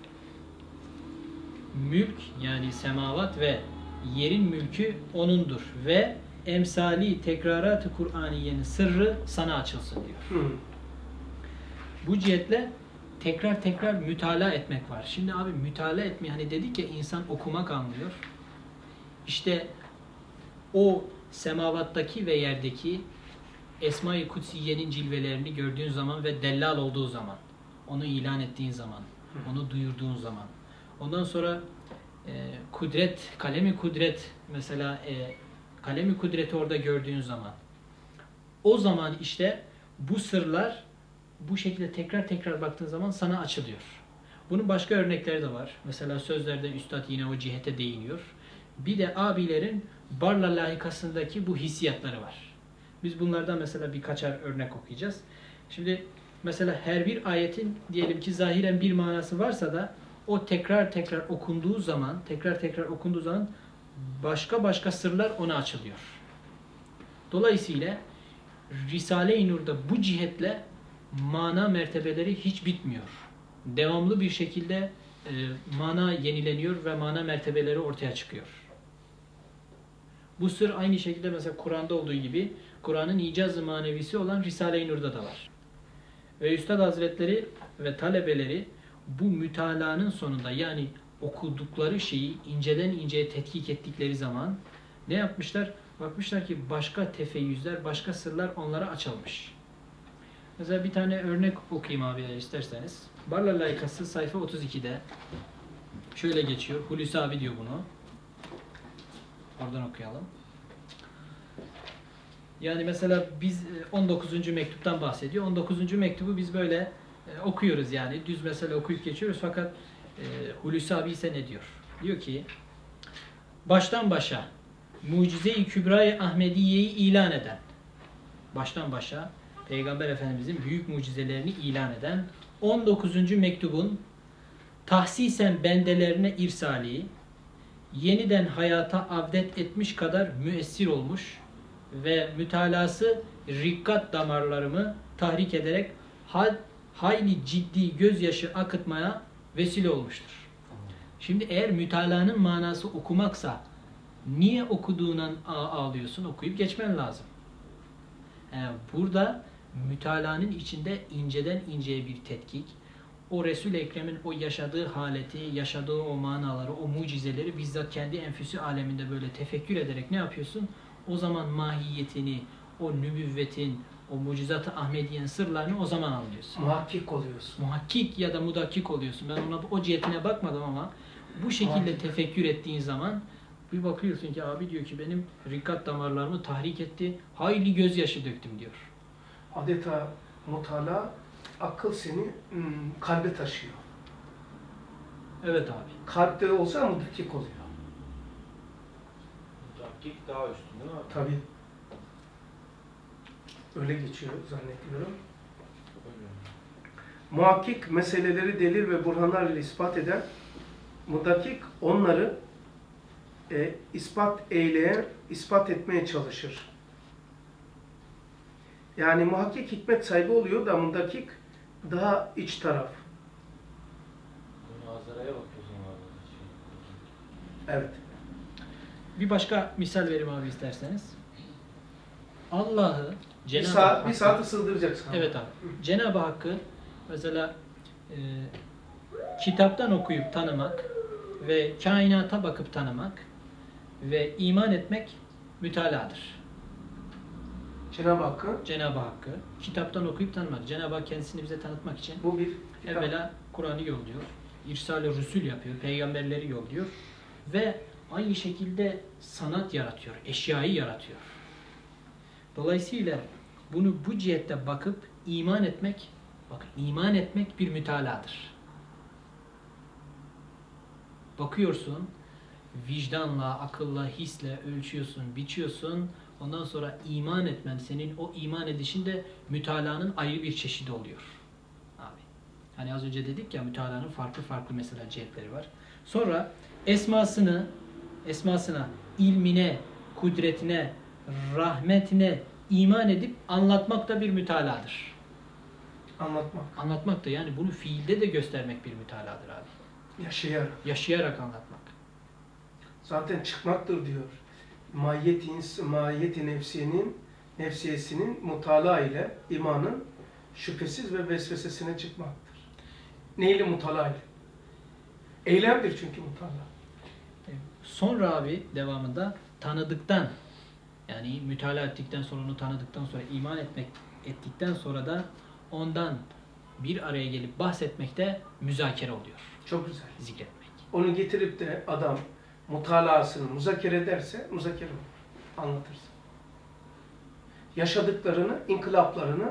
Mülk yani semavat ve yerin mülkü O'nundur ve emsali tekrarat-ı Kur'aniyenin sırrı sana açılsın diyor. Bu cihetle tekrar tekrar mütalaa etmek var. Şimdi abi mütalaa etmeyi hani dedik ya insan okumak anlıyor. İşte o semavattaki ve yerdeki Esma-i Kutsiye'nin cilvelerini gördüğün zaman ve dellal olduğu zaman, onu ilan ettiğin zaman, onu duyurduğun zaman. Ondan sonra kudret, kalemi kudret mesela kalemi kudreti orada gördüğün zaman. O zaman işte bu sırlar bu şekilde tekrar tekrar baktığın zaman sana açılıyor. Bunun başka örnekleri de var. Mesela sözlerde Üstad yine o cihete değiniyor. Bir de abilerin Barla layıkasındaki bu hissiyatları var. Biz bunlardan mesela birkaçar örnek okuyacağız. Şimdi mesela her bir ayetin diyelim ki zahiren bir manası varsa da o tekrar tekrar okunduğu zaman, başka başka sırlar ona açılıyor. Dolayısıyla Risale-i Nur'da bu cihetle mana mertebeleri hiç bitmiyor. Devamlı bir şekilde mana yenileniyor ve mana mertebeleri ortaya çıkıyor. Bu sır aynı şekilde mesela Kur'an'da olduğu gibi Kur'an'ın icaz-ı manevisi olan Risale-i Nur'da da var. Ve Üstad Hazretleri ve talebeleri bu mütalaanın sonunda yani okudukları şeyi inceden inceye tetkik ettikleri zaman ne yapmışlar? Bakmışlar ki başka tefeyyüzler, başka sırlar onlara açılmış. Mesela bir tane örnek okuyayım abiler isterseniz. Barla layıkası sayfa 32'de şöyle geçiyor. Hulusi abi diyor bunu. Oradan okuyalım. Yani mesela biz 19. mektuptan bahsediyor. 19. mektubu biz böyle okuyoruz yani. Düz mesela okuyup geçiyoruz fakat Hulusi abi ise ne diyor? Diyor ki baştan başa Mucize-i Kübra-i Ahmediye'yi ilan eden, baştan başa Peygamber Efendimizin büyük mucizelerini ilan eden 19. mektubun tahsisen bendelerine irsali, yeniden hayata avdet etmiş kadar müessir olmuş ve mütalası rikkat damarlarımı tahrik ederek hayli ciddi gözyaşı akıtmaya vesile olmuştur. Şimdi eğer mütalaanın manası okumaksa niye okuduğundan ağlıyorsun? Okuyup geçmen lazım. Burada mütalaanın içinde inceden inceye bir tetkik, o Resul-i Ekrem'in o yaşadığı haleti, yaşadığı o manaları, o mucizeleri bizzat kendi enfüsü aleminde böyle tefekkür ederek ne yapıyorsun? O zaman mahiyetini, o nübüvvetin, o mucizat-ı Ahmediye'nin sırlarını o zaman anlıyorsun. Muhakkik oluyorsun. Muhakkik ya da mudakkik oluyorsun. Ben ona o cihetine bakmadım ama bu şekilde Muhakkik. tefekkür ettiğin zaman bir bakıyorsun ki abi diyor ki benim rikat damarlarımı tahrik etti. Hayli gözyaşı döktüm diyor. Adeta mutala, akıl seni kalbe taşıyor. Evet abi. Kalpte olsa mudakkik oluyor. Mudakkik daha üstün değil mi abi? Tabii. Öyle geçiyor zannediyorum. Öyle. Muhakkik meseleleri delil ve burhanlar ile ispat eden, mudakkik onları ispat etmeye çalışır. Yani muhakkik hikmet sahibi oluyor da mudakkik daha iç taraf. Münazaraya bakıyorsun abi. Evet. Bir başka misal vereyim abi isterseniz. Allah'ı Bir Cenab-ı saati sığdıracaksın. Evet abi. Cenab-ı Hakk'ı mesela kitaptan okuyup tanımak ve kainata bakıp tanımak ve iman etmek mütaladır. Cenab-ı Hakk'ın Cenab-ı Hakk'ı kitaptan okuyup tanımak. Cenab-ı Hak kendisini bize tanıtmak için bu bir kitap. evvela Kur'an'ı yolluyor. İrsal-i Rüsül yapıyor. Peygamberleri yolluyor. Ve aynı şekilde sanat yaratıyor. Eşyayı yaratıyor. Dolayısıyla bunu bu cihette bakıp iman etmek, bakın iman etmek bir mütaladır. Bakıyorsun, vicdanla, akılla, hisle ölçüyorsun, biçiyorsun. Ondan sonra iman etmen, senin o iman edişin de mütalanın ayrı bir çeşidi oluyor. Abi. Hani az önce dedik ya mütalanın farklı farklı mesela cihetleri var. Sonra esmasına, ilmine, kudretine, rahmetine iman edip anlatmak da bir mütaladır. Anlatmak. Anlatmak da yani bunu fiilde de göstermek bir mütaladır abi. Yaşayarak. Yaşayarak anlatmak. Zaten çıkmaktır diyor. Mahiyeti nefsiyesinin mutala ile imanın şüphesiz ve vesvesesine çıkmaktır. Neyle mutala ile? Eylemdir çünkü mutala. Sonra abi devamında tanıdıktan yani mütalaa ettikten sonra onu tanıdıktan sonra iman ettikten sonra da ondan bir araya gelip bahsetmekte müzakere oluyor. Çok güzel. Zikretmek. Onu getirip de adam mutalasını muzakere ederse muzakere olur. Anlatırsın. Yaşadıklarını, inkılaplarını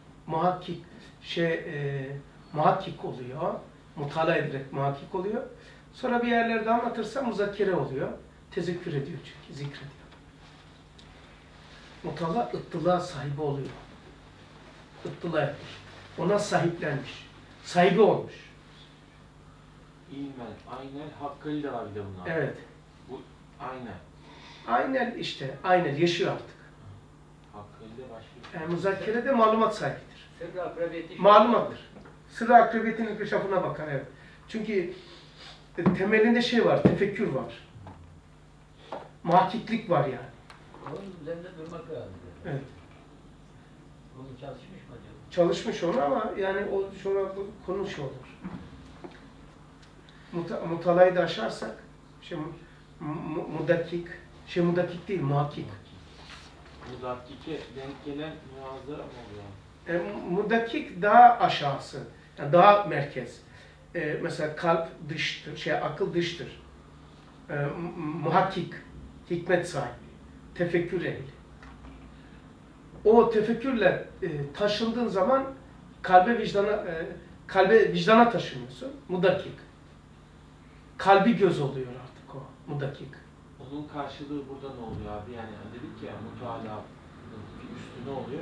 muhakkik oluyor. Mutala ederek muhakkik oluyor. Sonra bir yerlerde anlatırsa muzakere oluyor. Tezekkür ediyor çünkü, zikrediyor. Mutala ıttıla sahibi oluyor. Ittila etmiş. Ona sahiplenmiş. Sahibi olmuş. İlmen, aynen hakkıyla var bir de bunlar. Evet. Bu aynen. Aynen işte. Aynen. Yaşıyor artık. Hakkıyla başka. Yani muzakerede malumat sahibidir. Sırrı akrabiyeti Malumattır. Sırrı akrabiyetinin inkişafına bakar. Evet. Çünkü temelinde şey var. Tefekkür var. Muhakkiklik var yani. onun üzerinde durmak lazım. Evet. Onu çalışmış mı acaba? Çalışmış onu ama yani o şuna konu şu olur. Mutalayı da aşarsak mudakkik değil, muhakkik. Mudakkike denk gelen münazara mı oluyor? Mudakkik daha aşağısı, yani daha merkez. Mesela kalp dıştır, akıl dıştır. Muhakkik, hikmet sahibi, tefekkür ehli. O tefekkürle taşındığın zaman kalbe vicdana taşınıyorsun. Mudakkik. Kalbi göz oluyor artık o. Mudakkik. Onun karşılığı burada ne oluyor abi? Yani dedik ya mutala bir üstü ne oluyor?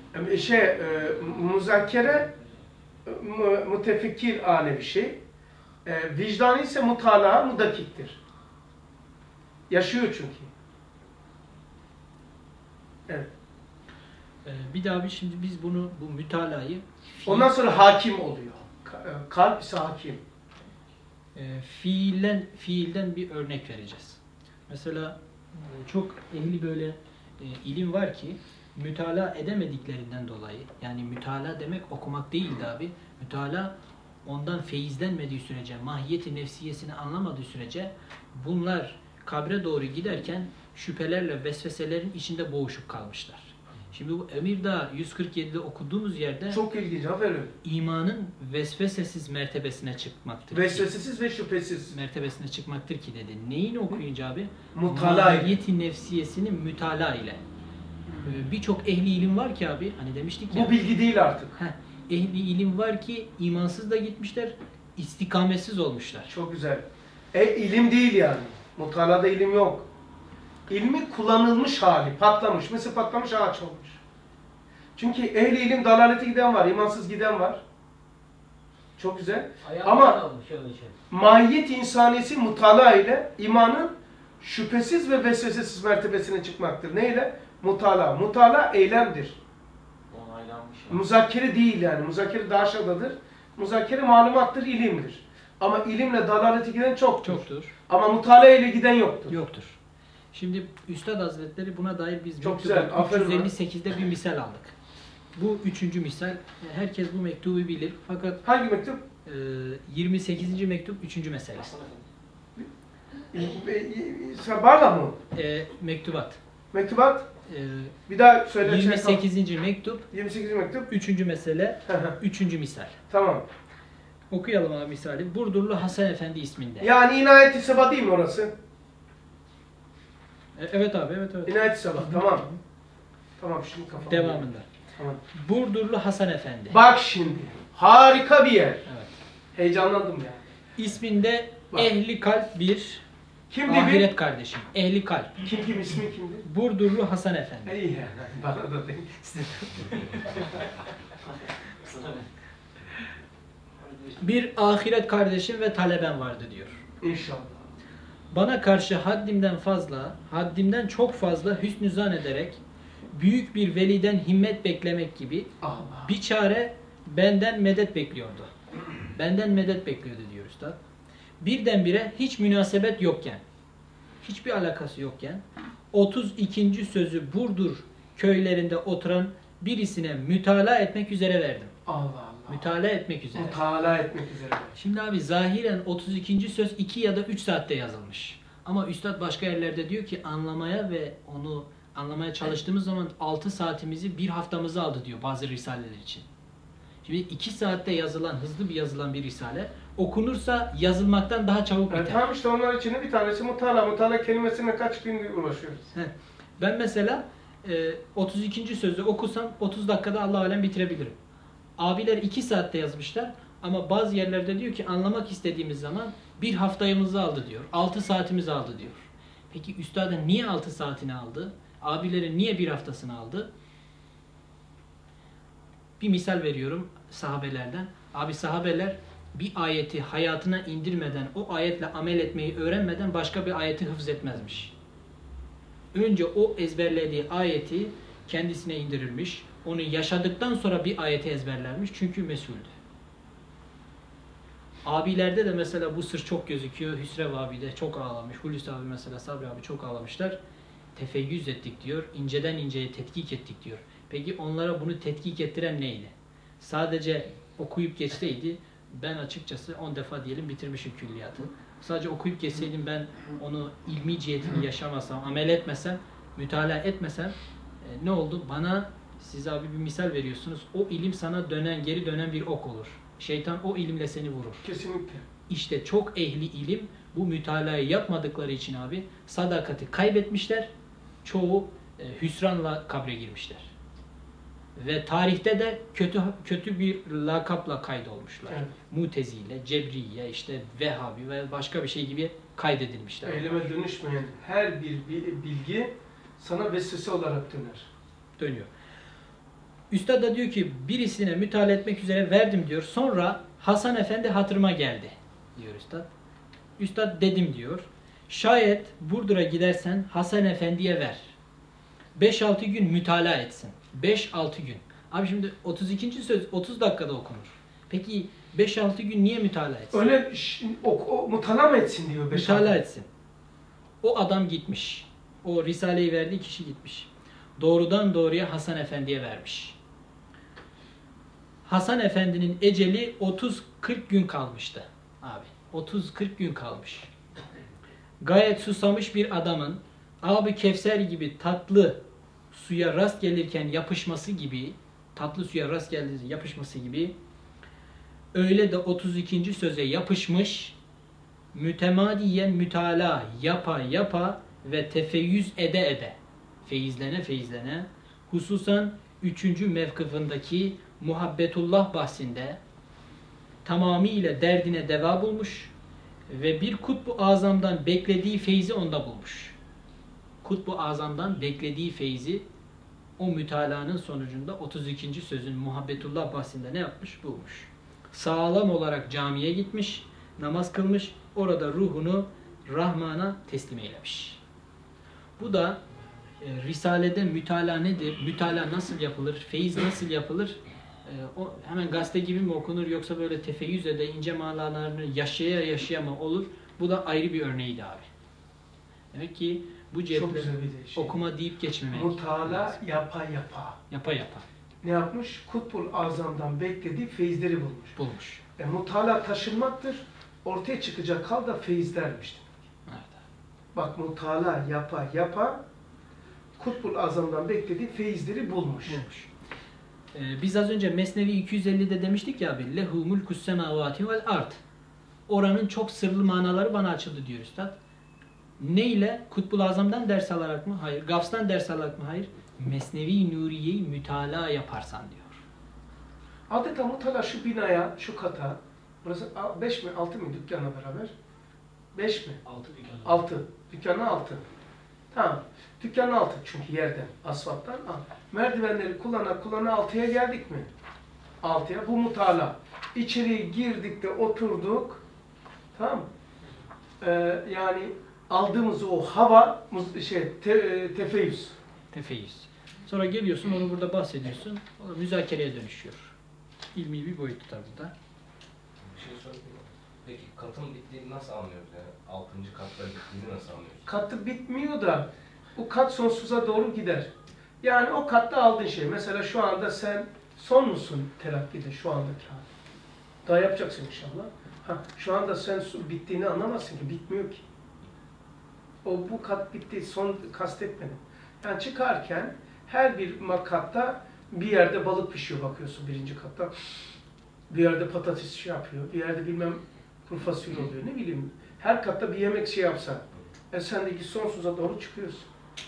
Muzakere mütefekkir âne bir şey. Vicdanı ise mutala, mudakkiktir. Yaşıyor çünkü. Evet. Bir daha şimdi biz bu mütalayı Ondan sonra hakim oluyor. Kalp ise hakim. fiilden bir örnek vereceğiz. Mesela çok ehli böyle ilim var ki mütalaa edemediklerinden dolayı yani mütalaa demek okumak değildi abi. Mütalaa ondan feyizlenmediği sürece, mahiyeti nefsiyesini anlamadığı sürece bunlar kabre doğru giderken şüphelerle vesveselerin içinde boğuşup kalmışlar. Şimdi bu Emirdağ 147'de okuduğumuz yerde Çok ilginç, aferin. imanın vesvesesiz mertebesine çıkmaktır. Vesvesesiz ve şüphesiz. Mertebesine çıkmaktır ki dedi. Neyini okuyunca abi? Mutala ile. Mahiyeti nefsiyesini mütala ile. Birçok ehli ilim var ki abi, hani demiştik ya. Bu bilgi değil artık. Ehli ilim var ki imansız da gitmişler, istikametsiz olmuşlar. Çok güzel. İlim değil yani. Mutalada ilim yok. İlmi kullanılmış hali, patlamış. Mesela patlamış ağaç olmuş. Çünkü ehli ilim dalalete giden var, imansız giden var. Çok güzel. Ama almış öyle şey. mahiyet insaniyesi mutala ile imanın şüphesiz ve vesvesesiz mertebesine çıkmaktır. Neyle? Mutala. Mutala eylemdir. Onaylanmış. Yani. Muzakkere değil yani. Muzakkere daha aşağıdadır. Muzakkere malumattır, ilimdir. Ama ilimle dalalete giden çoktur. Çoktur. Ama mutala ile giden yoktur. Yoktur. Şimdi Üstad Hazretleri buna dair biz Çok mektubu güzel, aferin 358'de bir misal aldık. Bu 3. misal. Herkes bu mektubu bilir. Fakat Hangi mektup? 28. mektup 3. mesele. Bağla mı? Mektubat. Mektubat. E, Bir daha söyle. 28. mektup 28. mektup. 3. mesele 3. misal. Tamam. Okuyalım abi misali. Burdurlu Hasan Efendi isminde. Yani inayet-i sabah değil mi orası? Evet abi, evet. İnayet-i sabah. Tamam. Tamam şimdi kafam. Devamında. Tamam. Burdurlu Hasan Efendi. Bak şimdi. Harika bir yer. Evet. Heyecanlandım ya. İsminde Bak. ehli kalp bir Kimdi ahiret kardeşim. Ehli kalp. Kim ismi kimdi? Burdurlu Hasan Efendi. İyi yani. Bana da değil. Bir ahiret kardeşim ve taleben vardı diyor. İnşallah. Bana karşı haddinden çok fazla hüsnü zan ederek büyük bir veliden himmet beklemek gibi Allah. bir çare benden medet bekliyordu. Benden medet bekliyordu diyor Üstad. Birdenbire hiç münasebet yokken, hiçbir alakası yokken 32. sözü Burdur köylerinde oturan birisine mütalaa etmek üzere verdim. Allah Allah. Mütalaa etmek üzere. Mutala etmek üzere. Şimdi abi zahiren 32. söz 2 ya da 3 saatte yazılmış. Ama Üstad başka yerlerde diyor ki anlamaya ve onu anlamaya çalıştığımız zaman 6 saatimizi, bir haftamızı aldı diyor bazı risaleler için. Şimdi 2 saatte yazılan, hızlı bir yazılan bir risale okunursa yazılmaktan daha çabuk biter. Tamam işte onlar için bir tanesi mutala. Mutala kelimesine kaç gün uğraşıyoruz. Ben mesela 32. sözü okusam 30 dakikada Allah alem bitirebilirim. Abiler 2 saatte yazmışlar ama bazı yerlerde diyor ki anlamak istediğimiz zaman bir haftayımızı aldı diyor. 6 saatimizi aldı diyor. Peki üstadın niye 6 saatini aldı? Abilerin niye bir haftasını aldı? Bir misal veriyorum sahabelerden. Abi sahabeler bir ayeti hayatına indirmeden, o ayetle amel etmeyi öğrenmeden başka bir ayeti hıfz etmezmiş. Önce o ezberlediği ayeti kendisine indirilmiş, onu yaşadıktan sonra bir ayeti ezberlermiş çünkü mesuldü. Abilerde de mesela bu sır çok gözüküyor. Hüsrev abi de çok ağlamış. Hulusi abi mesela, Sabri abi çok ağlamışlar. Tefeyyüz ettik diyor. İnceden inceye tetkik ettik diyor. Peki onlara bunu tetkik ettiren neydi? Sadece okuyup geçseydi ben açıkçası 10 defa diyelim bitirmişim külliyatı. Sadece okuyup geçseydim ben onu ilmi cihetini yaşamasam, amel etmesem, mütalaa etmesem ne oldu? Bana siz abi bir misal veriyorsunuz. O ilim sana geri dönen bir ok olur. Şeytan o ilimle seni vurur. Kesinlikle. İşte çok ehli ilim bu mütalayı yapmadıkları için abi sadakati kaybetmişler. Çoğu hüsranla kabre girmişler. Ve tarihte de kötü bir lakapla kaydolmuşlar. Evet. Mutezile, Cebriye, işte Vehhabi ve başka bir şey gibi kaydedilmişler. Eyleme dönüşmeyen her bir bilgi sana vesvese olarak döner. Dönüyor. Üstad da diyor ki birisine mütalaa etmek üzere verdim diyor. Sonra Hasan Efendi hatırıma geldi diyor Üstad. Üstad dedim diyor. Şayet Burdur'a gidersen Hasan Efendi'ye ver. 5-6 gün mütalaa etsin. 5-6 gün. Abi şimdi 32. söz 30 dakikada okunur. Peki 5-6 gün niye mütalaa etsin? Öyle o mutala mı etsin diyor. Mütalaa etsin. O adam gitmiş. O risaleyi verdiği kişi gitmiş. Doğrudan doğruya Hasan Efendi'ye vermiş. Hasan Efendi'nin eceli 30-40 gün kalmıştı. Abi 30-40 gün kalmış. Gayet susamış bir adamın abi Kevser gibi tatlı suya rast gelirken yapışması gibi, tatlı suya rast geldiğinde yapışması gibi, öyle de 32. söze yapışmış, mütemadiyen mütalaa yapa yapa ve tefeyyüz ede ede, feyizlene feyizlene, hususan 3. mevkıfındaki muhabbetullah bahsinde tamamıyla derdine deva bulmuş ve bir kutbu azamdan beklediği feyzi onda bulmuş. Kutbu azamdan beklediği feyzi o mütalanın sonucunda 32. sözün muhabbetullah bahsinde ne yapmış? Bulmuş. Sağlam olarak camiye gitmiş, namaz kılmış, orada ruhunu Rahman'a teslim eylemiş. Bu da Risale'de mütala nedir? Mütala nasıl yapılır? Feyiz nasıl yapılır? O hemen gazete gibi mi okunur yoksa böyle tefeyyüz ede ince manalarını yaşaya yaşaya mı olur? Bu da ayrı bir örneğiydi abi. Demek ki bu cihetle okuma deyip geçmemek. Mutala yapa yapa. Yapa yapa. Ne yapmış? Kutbul Azam'dan beklediği feyizleri bulmuş. Bulmuş. Mutala taşınmaktır. Ortaya çıkacak hal da feyizlermiş. Evet. Bak mutala yapa yapa Kutbul Azam'dan beklediği feyizleri bulmuş. Biz az önce Mesnevi 250'de demiştik ya abi. Lehu mulkus semavati vel ard. Oranın çok sırlı manaları bana açıldı diyor üstad. Neyle? Kutbul Azam'dan ders alarak mı? Hayır. Gavs'tan ders alarak mı? Hayır. Mesnevi Nuriye'yi mütalaa yaparsan diyor. Adeta mutala şu binaya, şu kata, burası 5 mi 6 mı dükkanla beraber? 5 mi? 6 dükkan. 6. Dükkanın 6. Tamam. Dükkanın 6 çünkü yerden, asfalttan. Merdivenleri kullana 6'ya geldik mi? 6'ya. Bu mutala. İçeriye girdik de oturduk. Tamam. Yani aldığımız o hava tefeyyüz. Tefeyyüz. Sonra geliyorsun onu burada bahsediyorsun. O da müzakereye dönüşüyor. İlmi bir boyutu tabii burada. Bir şey sorayım. Peki katın bittiğini nasıl anlıyoruz yani? 6. katta bittiğini nasıl anlıyoruz? Katı bitmiyor da bu kat sonsuza doğru gider. Yani o katta aldığın şey. Mesela şu anda sen son musun telakkide şu andaki hali? Daha yapacaksın inşallah. Şu anda sen bittiğini anlamazsın ki. Bitmiyor ki. Bu kat bitti. Son kastetmedim. Yani çıkarken her bir katta bir yerde balık pişiyor bakıyorsun 1. katta. Bir yerde patates şey yapıyor. Bir yerde bilmem kuru fasulye oluyor. Ne bileyim. Her katta bir yemek şey yapsa. Sen de sonsuza doğru çıkıyorsun.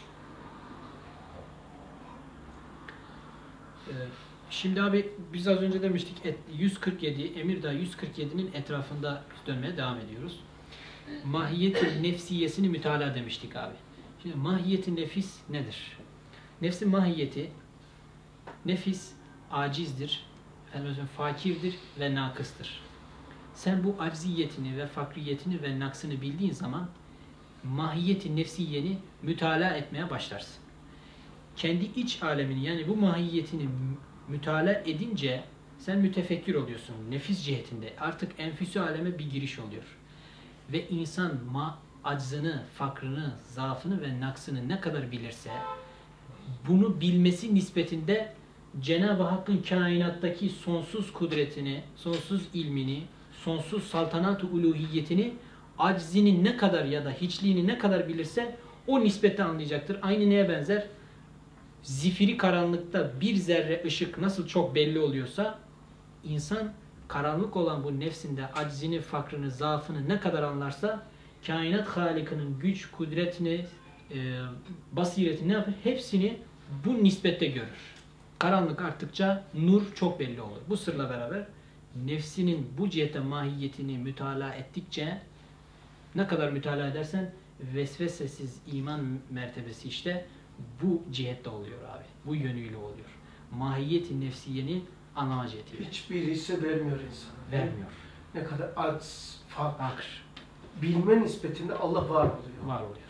Şimdi abi biz az önce demiştik 147, Emirdağ 147'nin etrafında dönmeye devam ediyoruz. Mahiyeti nefsiyesini mütalaa demiştik abi. Şimdi mahiyeti nefis nedir? Nefsin mahiyeti, nefis acizdir, fakirdir ve nakıstır. Sen bu acziyetini ve fakriyetini ve naksını bildiğin zaman mahiyeti nefsiyeni mütalaa etmeye başlarsın. Kendi iç alemini yani bu mahiyetini mütalaa edince sen mütefekkir oluyorsun nefis cihetinde. Artık enfüsü aleme bir giriş oluyor. Ve insan aczını, fakrını, zaafını ve naksını ne kadar bilirse bunu bilmesi nispetinde Cenab-ı Hakk'ın kainattaki sonsuz kudretini, sonsuz ilmini, sonsuz saltanat-ı uluhiyetini, aczini ne kadar ya da hiçliğini ne kadar bilirse o nispette anlayacaktır. Aynı neye benzer? Zifiri karanlıkta bir zerre ışık nasıl çok belli oluyorsa insan karanlık olan bu nefsinde aczini, fakrını, zaafını ne kadar anlarsa kainat halikinin güç, kudretini, basiretini ne yapar? Hepsini bu nispette görür. Karanlık arttıkça nur çok belli olur. Bu sırla beraber nefsinin bu cihete mahiyetini mütalaa ettikçe ne kadar mütalaa edersen vesvesesiz iman mertebesi işte bu cihette oluyor abi. Bu yönüyle oluyor. Mahiyeti nefsiyenin ana cihetiyle. Hiçbir hisse vermiyor insana. Vermiyor. Ne kadar acz, fakr. Bilme nispetinde Allah var oluyor. Var oluyor.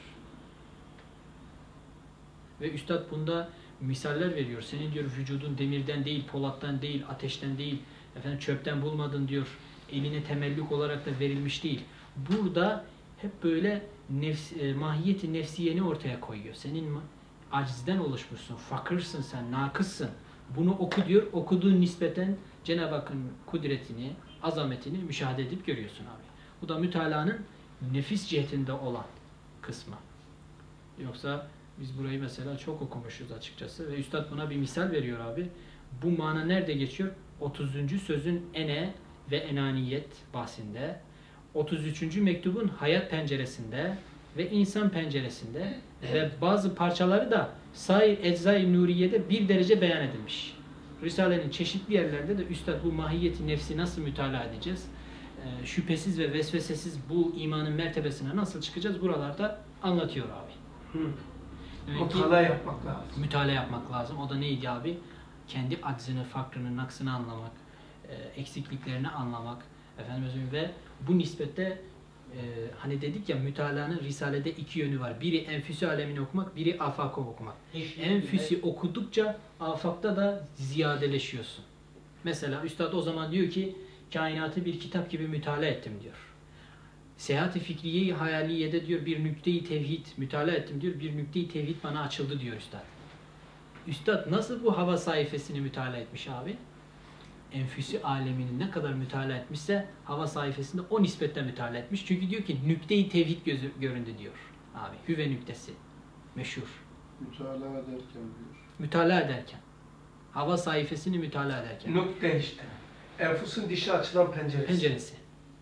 Ve üstad bunda misaller veriyor. Senin diyor vücudun demirden değil, polattan değil, ateşten değil, çöpten bulmadın diyor. Eline temellük olarak da verilmiş değil. Burada hep böyle mahiyeti nefsiyeni ortaya koyuyor. Senin acizden oluşmuşsun, fakırsın sen, nakıssın. Bunu oku diyor. Okuduğun nispeten Cenab-ı Hakk'ın kudretini, azametini müşahede edip görüyorsun abi. Bu da mütalaanın nefis cihetinde olan kısmı. Yoksa Biz burayı mesela çok okumuşuz açıkçası ve Üstad buna bir misal veriyor abi. Bu mana nerede geçiyor? 30. sözün ene ve enaniyet bahsinde, 33. mektubun hayat penceresinde ve insan penceresinde ve bazı parçaları da Sair Eczai Nuriye'de bir derece beyan edilmiş. Risale'nin çeşitli yerlerde de Üstad bu mahiyeti nefsi nasıl mütalaa edeceğiz? Şüphesiz ve vesvesesiz bu imanın mertebesine nasıl çıkacağız? Buralarda anlatıyor abi. Mutala yapmak lazım. Mütalaa yapmak lazım. O da neydi abi? Kendi aczini, fakrını, naksını anlamak, eksikliklerini anlamak. Ve bu nispette hani dedik ya mütalaanın Risale'de iki yönü var. Biri enfüsi alemini okumak, biri afakı okumak. Enfüsi okudukça afakta da ziyadeleşiyorsun. Mesela Üstad o zaman diyor ki kainatı bir kitap gibi mütalaa ettim diyor. Seyahat-i fikriye-i hayaliyede diyor bir nükte-i tevhid mütalaa ettim diyor. Bir nükte-i tevhid bana açıldı diyor Üstad. Üstad nasıl bu hava sayfasını mütalaa etmiş abi? Enfüsi alemini ne kadar mütalaa etmişse hava sayfasında o nispetle mütalaa etmiş. Çünkü diyor ki nükte-i tevhid göründü diyor abi. Hüve nüktesi. Meşhur. Mütalaa ederken diyor. Mütalaa ederken. Hava sayfasını mütalaa ederken. Nükte işte. Enfusun dişi açılan penceresi. Penceresi.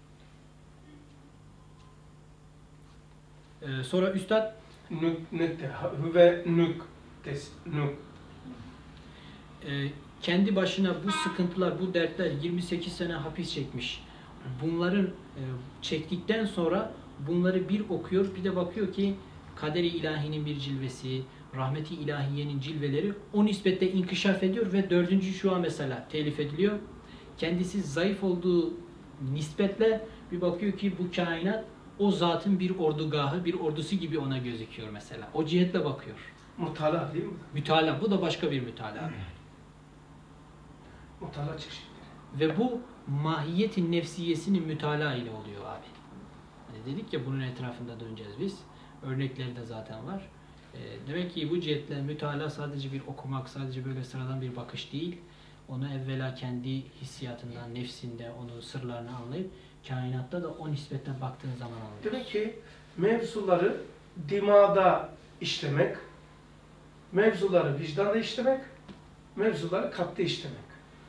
Sonra Üstad Nükte. Hüve nüktesi. Kendi başına bu sıkıntılar, bu dertler 28 sene hapis çekmiş. Bunların çektikten sonra bunları bir okuyor, bir de bakıyor ki kader-i ilahinin bir cilvesi, rahmeti ilahiyenin cilveleri o nispetle inkişaf ediyor ve 4. şua mesela telif ediliyor. Kendisi zayıf olduğu nispetle bir bakıyor ki bu kainat o zatın bir ordugahı, bir ordusu gibi ona gözüküyor mesela. O cihetle bakıyor. Mutala değil mi? Mütalaa. Bu da başka bir mütalaa. Mutala çeşitleri. Ve bu mahiyetin nefsiyesinin mütalaa ile oluyor abi. Hani dedik ya bunun etrafında döneceğiz biz. Örnekleri de zaten var. Demek ki bu cihetle mütalaa sadece bir okumak, sadece böyle sıradan bir bakış değil. Onu evvela kendi hissiyatından, nefsinde, onun sırlarını anlayıp kainatta da o nispetten baktığın zaman anlıyorsun. Demek ki mevzuları dimada işlemek, mevzuları vicdanda işlemek, mevzuları kalpte işlemek.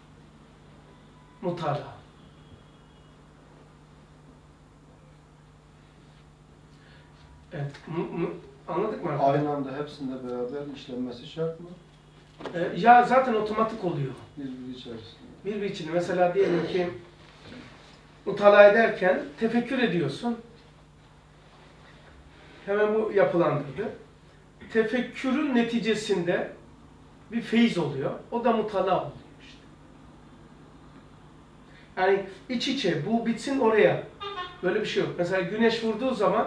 Mutala. Evet, anladık mı? Aynı anda hepsinde beraber işlenmesi şart mı? Ya zaten otomatik oluyor. Birbiri içerisinde. Bir içinde. Mesela diyelim ki mutala ederken tefekkür ediyorsun. Hemen bu yapılandırdı. Tefekkürün neticesinde bir feyiz oluyor. O da mutala oluyor işte. Yani iç içe bu bitsin oraya. Böyle bir şey yok. Mesela güneş vurduğu zaman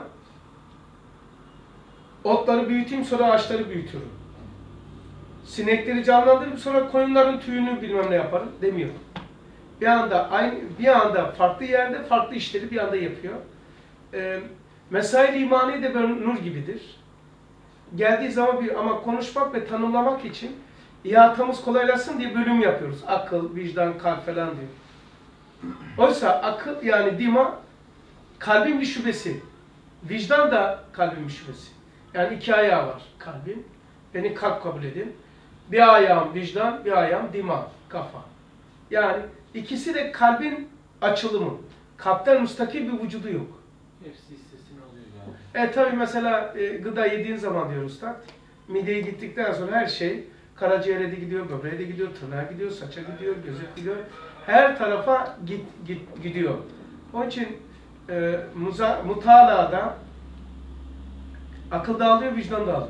otları büyüteyim sonra ağaçları büyütürüm. Sinekleri canlandırıp sonra koyunların tüyünü bilmem ne yaparım demiyor. Bir anda farklı yerde farklı işleri bir anda yapıyor. Mesail imani de böyle nur gibidir. Geldiği zaman ama konuşmak ve tanımlamak için ihatamız kolaylaşsın diye bölüm yapıyoruz. Akıl, vicdan, kalp falan diyor. Oysa akıl yani dima kalbin bir şubesi. Vicdan da kalbin bir şubesi. Yani iki ayağı var kalbin. Beni kalp kabul edin. Bir ayağım vicdan, bir ayağım dima, kafa. Yani ikisi de kalbin açılımı. Kalpten müstakil bir vücudu yok. Hepsi hissesini alıyor yani. Tabi mesela gıda yediğin zaman diyor usta, mideye gittikten sonra her şey karaciğere de gidiyor, böbreğe de gidiyor, tırnağa gidiyor, saça gidiyor, göze gidiyor. Her tarafa gidiyor. Onun için mutalada akıl dağılıyor, vicdan dağılıyor.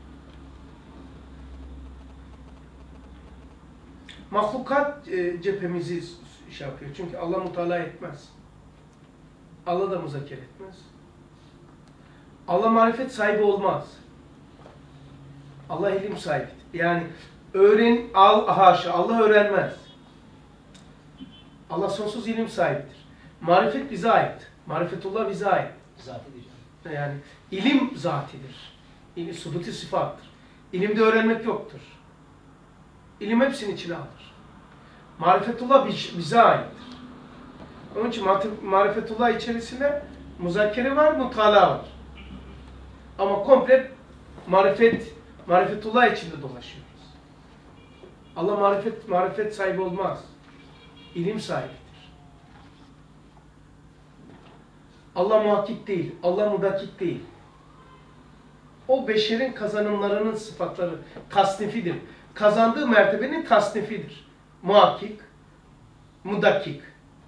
Mahlukat cephemizi şey yapıyor. Çünkü Allah mutala etmez. Allah da muzakere etmez. Allah marifet sahibi olmaz. Allah ilim sahibidir. Yani haşa, Allah öğrenmez. Allah sonsuz ilim sahibidir. Marifet bize ait. Marifetullah bize ait. Zatidir. Yani ilim zatidir. İlim subuti sıfattır. İlimde öğrenmek yoktur. İlim hepsinin içine alır. Marifetullah bize aittir. Onun için marifetullah içerisinde muzakere var, mutala var. Ama komple marifetullah içinde dolaşıyoruz. Allah marifet sahibi olmaz. İlim sahibidir. Allah muhakkik değil, Allah mudakik değil. O beşerin kazanımlarının sıfatları tasnifidir. Kazandığı mertebenin tasnifidir. Muhakkik, mudakik.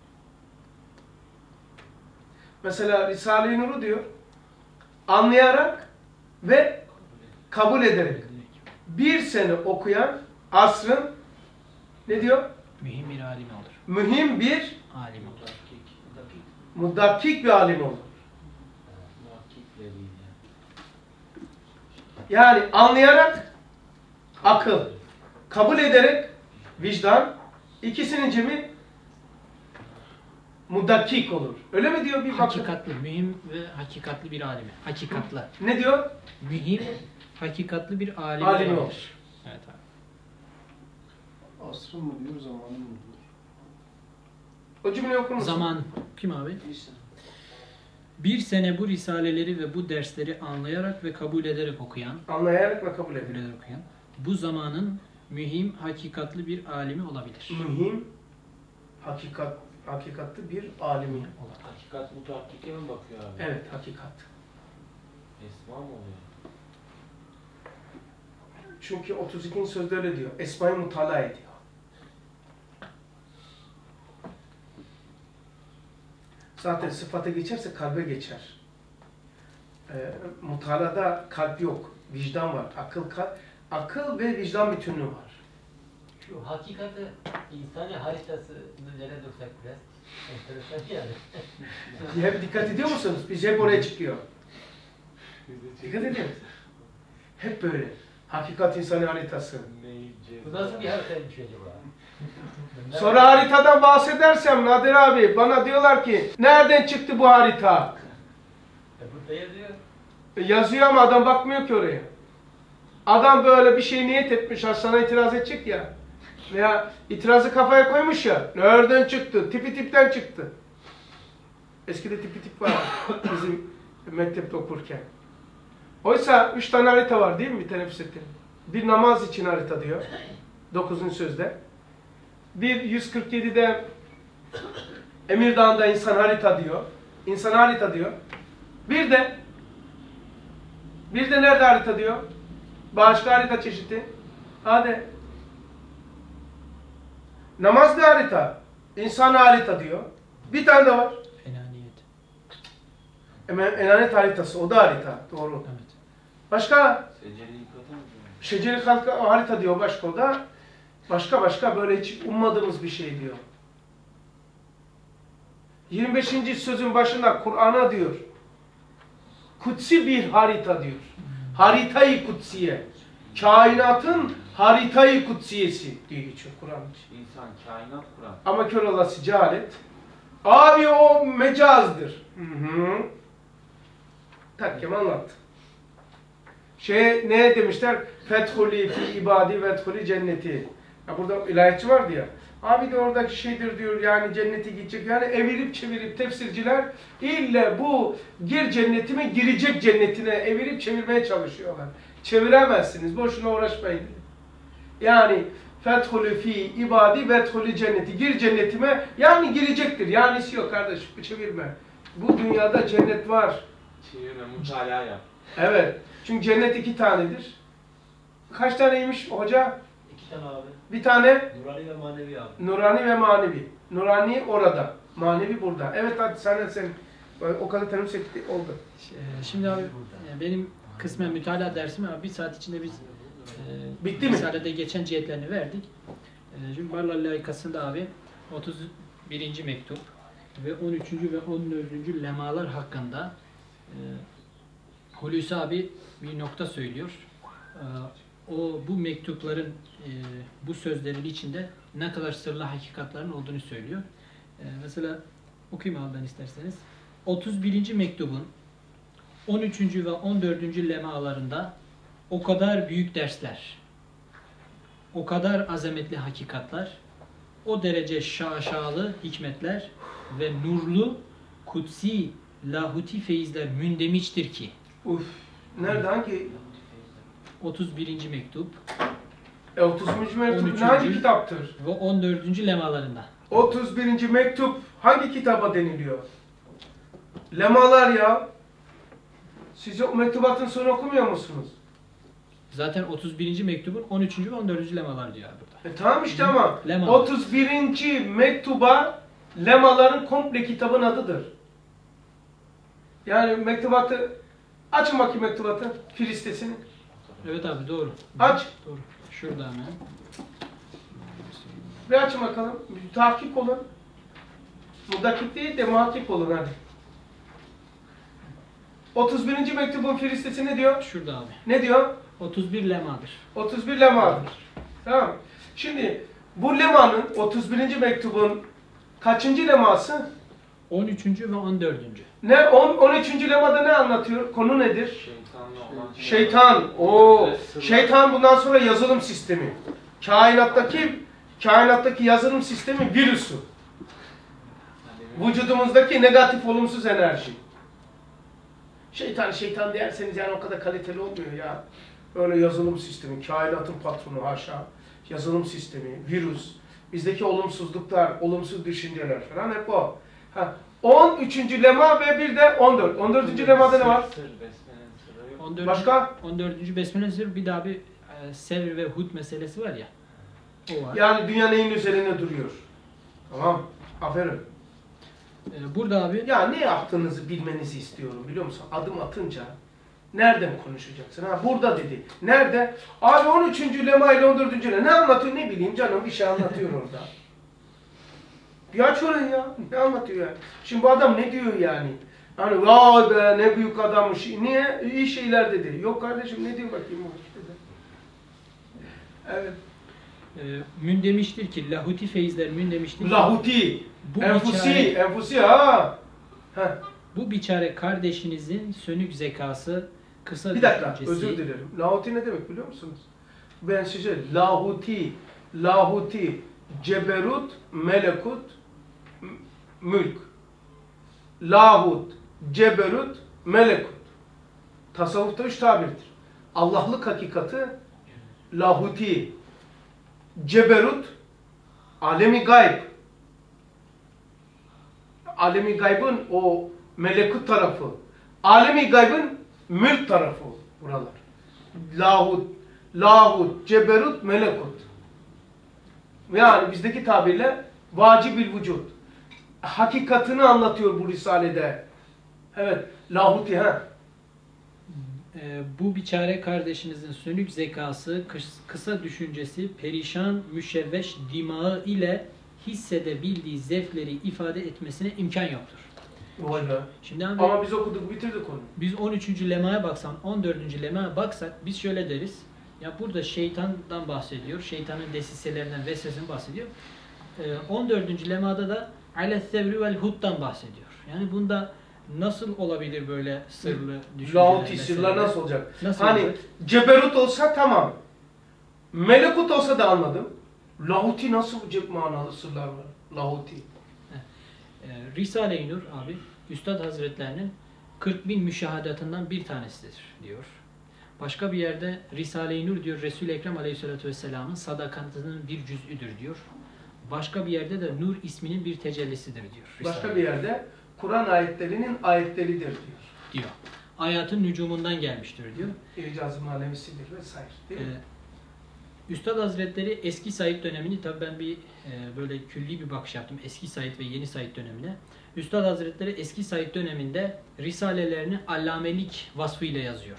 Mesela Risale-i Nur'u diyor, anlayarak ve kabul ederek. Bir sene okuyan asrın ne diyor? Mühim bir alim olur. Mühim bir Alim olur. mudakkik bir alim olur. Muhakkikle değil Yani anlayarak akıl, kabul ederek vicdan, ikisinin cemi mudakkik olur. Öyle mi diyor bir bakın? Hakikatli, mühim ve hakikatli bir alimi. Hakikatlı. Ne diyor? Mühim, hakikatli bir alimi Alimi olur. olur. Evet abi. Asrı mı diyor, zamanı mı diyor? O cümleyi okur musun? Zaman. Kim abi? Bir sene bu risaleleri ve bu dersleri anlayarak ve kabul ederek okuyan, Anlayarak ve kabul ederek. bu zamanın mühim, hakikatli bir alimi olabilir. Mühim, hakikatli bir alimi. Olabilir. Hakikat mutahakkike mi bakıyor abi? Evet, hakikat. Esma mı oluyor? Çünkü 32. sözde öyle diyor. Esma-i mutala ediyor. Zaten sıfata geçerse kalbe geçer. Mutalada kalp yok. Vicdan var. Akıl ve vicdan bütünlüğü var. Şu hakikati insani haritasını nereye dursak biraz enteresan yani. Hep dikkat ediyor musunuz? Biz hep oraya çıkıyor. Dikkat ediyor musunuz? Hep böyle. Hakikat insani haritası. Bu nasıl bir haritaymış acaba? Sonra haritadan bahsedersem Nadir abi bana diyorlar ki nereden çıktı bu harita? Burada yazıyor. Yazıyor ama adam bakmıyor ki oraya. Adam böyle bir şey niyet etmiş, sana itiraz edecek ya. Veya itirazı kafaya koymuş ya. Nereden çıktı? Tipi tipten çıktı. Eskide tipi tip var bizim mektepte okurken. Oysa 3 tane harita var değil mi bir teneffüs ettiğim? Bir namaz için harita diyor. 9. sözde. Bir 147'de Emirdağ'da insan harita diyor. İnsan harita diyor. Bir de nerede harita diyor? Başka harita çeşidi. Hadi. Namaz bir harita. İnsan harita diyor. Bir tane de var. Enaniyet. Enanet haritası. O da harita. Doğru. Evet. Başka? Seceri yıkatan mı? Şeceri harita diyor başka o da. Başka böyle hiç ummadığımız bir şey diyor. 25. sözün başında Kur'an'a diyor. Kutsi bir harita diyor. Haritayı kutsiye. Kainatın haritayı kutsiyesi diye geçiyor Kur'an için. İnsan, kainat, Kur'an. Ama kör olası cehalet. Abi o mecazdır. Takkem anlattı. Ne demişler? Fethuli fi ibadi vethuli cenneti. Ya burada ilahiyatçı vardı ya. Abi de oradaki şeydir diyor yani cennete gidecek. Yani evirip çevirip tefsirciler ille bu gir cennetime girecek cennetine evirip çevirmeye çalışıyorlar. Çeviremezsiniz. Boşuna uğraşmayın. Yani fethulü fi ibadi vethulü cenneti. Gir cennetime yani girecektir. Yanisi yok kardeşim. Çevirme. Bu dünyada cennet var. Çevirme, mutala yap. Evet. Çünkü cennet 2 tanedir. Kaç taneymiş hoca? 2 tane abi. Bir tane Nurani ve manevi abi. nurani ve manevi. Nurani orada. Manevi burada. Evet hadi sen o kadar tanım sekti oldu. Şimdi abi benim kısmen mütalaa dersim ama bir saat içinde biz Bitti mi? Risale'de geçen cihetlerini verdik. Şimdi Barlar layıkasında abi 31. mektup ve 13. ve 14. lemalar hakkında Hulusi abi bir nokta söylüyor. Bu mektupların, bu sözlerin içinde ne kadar sırlı hakikatlerin olduğunu söylüyor. Mesela okuyayım abi ben isterseniz. 31. mektubun 13. ve 14. lemalarında o kadar büyük dersler, o kadar azametli hakikatler, o derece şaşalı hikmetler ve nurlu, kutsi, lahuti feyizler mündemiçtir ki. Uf. Nerede? Hangi? 31. mektup 31. mektup 13. hangi kitaptır? ve 14. lemalarında. 31. mektup hangi kitaba deniliyor? Lemalar ya. Siz o mektubatın sonunu okumuyor musunuz? Zaten 31. mektubun 13. ve 14. lemalar diyor burada. Tamam işte ama Lema. 31. mektuba lemaların komple kitabın adıdır. Yani mektubatı açın bakayım mektubatı, filistesini. Evet abi doğru. Aç. Doğru. Şurada hemen. Bir açın bakalım. Tahkik olun. Mudakik değil de muhakkik olun hadi. 31. mektubun filistesi ne diyor? Şurada abi. Ne diyor? 31 lemadır. 31 lemadır. Tamam. Şimdi bu lemanın 31. mektubun kaçıncı leması? 13. ve 14. Ne? 13. lemada ne anlatıyor? Konu nedir? Şeytanla olan Şeytan. Oo. Şeytan bundan sonra yazılım sistemi. Kainattaki yazılım sistemi virüsü. Vücudumuzdaki negatif olumsuz enerji. Şeytan derseniz yani o kadar kaliteli olmuyor ya. Öyle yazılım sistemi, kainatın patronu haşa. Yazılım sistemi, virüs. Bizdeki olumsuzluklar, olumsuz düşünceler falan hep o. 13. lema ve bir de 14. 14. lemada ne var? Sır, besmelenin sırrı yok. 14. Başka? 14. Besmele sır, bir daha bir Sevr ve Hud meselesi var ya. O var. Yani dünya neyin üzerine duruyor? Tamam. Aferin. Burada abi Ya ne yaptığınızı bilmenizi istiyorum biliyor musun? Adım atınca nereden konuşacaksın? Ha burada dedi. Nerede? Abi 13. lema ile 14. lema. Ne anlatıyor ne bileyim canım bir şey anlatıyor orada. Bir aç orayı ya. Ne anlatıyor yani? Şimdi bu adam ne diyor yani? Hani vay be ne büyük adammış. Niye? İyi şeyler dedi. Yok kardeşim ne diyor bakayım o işte. Evet. Mün demiştir ki, Lahuti feyizler Mün demiştir ki, Lahuti. bu Enfusi ha. Heh. bu biçare kardeşinizin sönük zekası, kısa Bir dakika, düşüncesi, özür dilerim. Lahuti ne demek biliyor musunuz? Ben size Lahuti, Ceberut, Melekut, Mülk. Lahut, Ceberut, Melekut. Tasavvufta 3 tabirdir. Allah'lık hakikati, Lahuti, Ceberut, alemi gayb. Alemi gaybın o melekut tarafı. Alemi gaybın mülk tarafı buralar. Lahut, Ceberut, Melekut. Yani bizdeki tabirle vacibil vücut. Hakikatini anlatıyor bu risalede. Evet, Lahuti ha. Bu biçare kardeşinizin sönük zekası, kısa düşüncesi, perişan, müşevveş dimağı ile hissedebildiği zevkleri ifade etmesine imkan yoktur. Vay be. Şimdi abi, Ama biz okuduk, bitirdik onu. biz 13. lemaya baksan, 14. lemaya baksak biz şöyle deriz. Ya burada şeytandan bahsediyor. Şeytanın desiselerinden, vesvesesinden bahsediyor. 14. lemada da ale-sevri vel hud'dan bahsediyor. Yani bunda nasıl olabilir böyle sırlı düşünceler? Lahuti sırlar nasıl olacak? Nasıl hani olacak? Ceberut olsa tamam. Melekut olsa da anladım. Lahuti nasıl manalı sırlar var? Lahuti. Risale-i Nur abi, Üstad Hazretlerinin 40.000 müşahadatından bir tanesidir diyor. Başka bir yerde Risale-i Nur diyor, Resul-i Ekrem Aleyhisselatü Vesselam'ın sadakatinin bir cüz'üdür diyor. Başka bir yerde de Nur isminin bir tecellisidir diyor. Başka bir yerde Kur'an ayetlerinin ayetleridir diyor. Hayatın nücumundan gelmiştir diyor. İcaz-ı manevisidir vesaire değil mi? Üstad Hazretleri eski Said dönemini, tabi ben bir böyle külli bir bakış yaptım eski Said ve yeni Said dönemine. Üstad Hazretleri eski Said döneminde risalelerini allamelik vasfıyla yazıyor.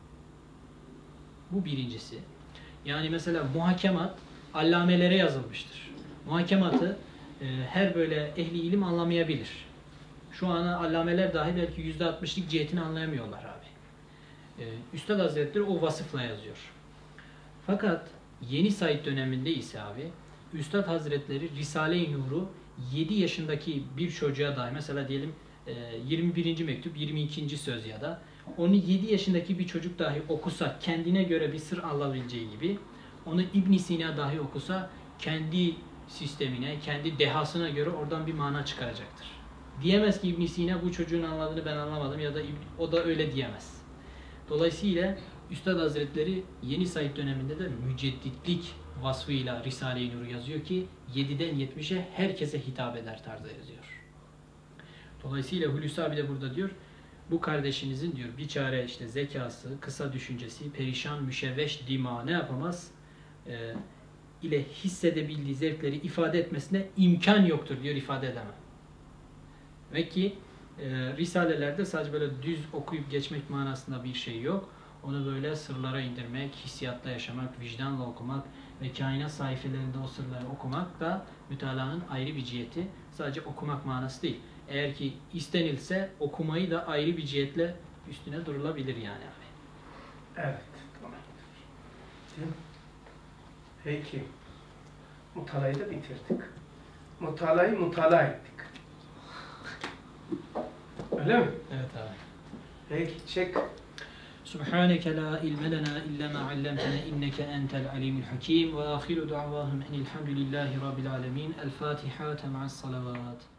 Bu birincisi. Yani mesela muhakemat allamelere yazılmıştır. Muhakematı her böyle ehli ilim anlamayabilir. Şu an allameler dahi belki %60'lık cihetini anlayamıyorlar abi. Üstad Hazretleri o vasıfla yazıyor. Fakat yeni Said döneminde ise abi Üstad Hazretleri Risale-i Nur'u 7 yaşındaki bir çocuğa dahi, mesela diyelim 21. mektup 22. söz ya da onu 7 yaşındaki bir çocuk dahi okusa kendine göre bir sır alabileceği gibi onu İbn Sina dahi okusa kendi sistemine, kendi dehasına göre oradan bir mana çıkaracaktır. Diyemez ki İbn Sina bu çocuğun anladığını ben anlamadım ya da o da öyle diyemez. Dolayısıyla Üstad Hazretleri Yeni Said döneminde de mücedditlik vasfıyla Risale-i Nur yazıyor ki 7'den 70'e herkese hitap eder tarzda yazıyor. Dolayısıyla Hulusi abi de burada diyor, bu kardeşinizin diyor biçare işte zekası, kısa düşüncesi, perişan, müşevveş dima ne yapamaz? İle hissedebildiği zevkleri ifade etmesine imkan yoktur diyor, ifade edemem. Ve ki Risalelerde sadece böyle düz okuyup geçmek manasında bir şey yok. Onu böyle sırlara indirmek, hissiyatla yaşamak, vicdanla okumak ve kainat sayfelerinde o sırları okumak da mütalaanın ayrı bir ciheti. Sadece okumak manası değil. Eğer ki istenilse okumayı da ayrı bir cihetle üstüne durulabilir yani abi. Evet. Tamam. Değil mi? Peki. Mutalayı da bitirdik. Mutalayı mutala ettik. Öyle mi? Evet abi. Peki. Çek. Subhaneke la ilme lena illa ma allamtena inneke entel alimul hakim ve ahiru du'avahum enilhamdülillahi rabbil alemin. El Fatiha ma'as salavat.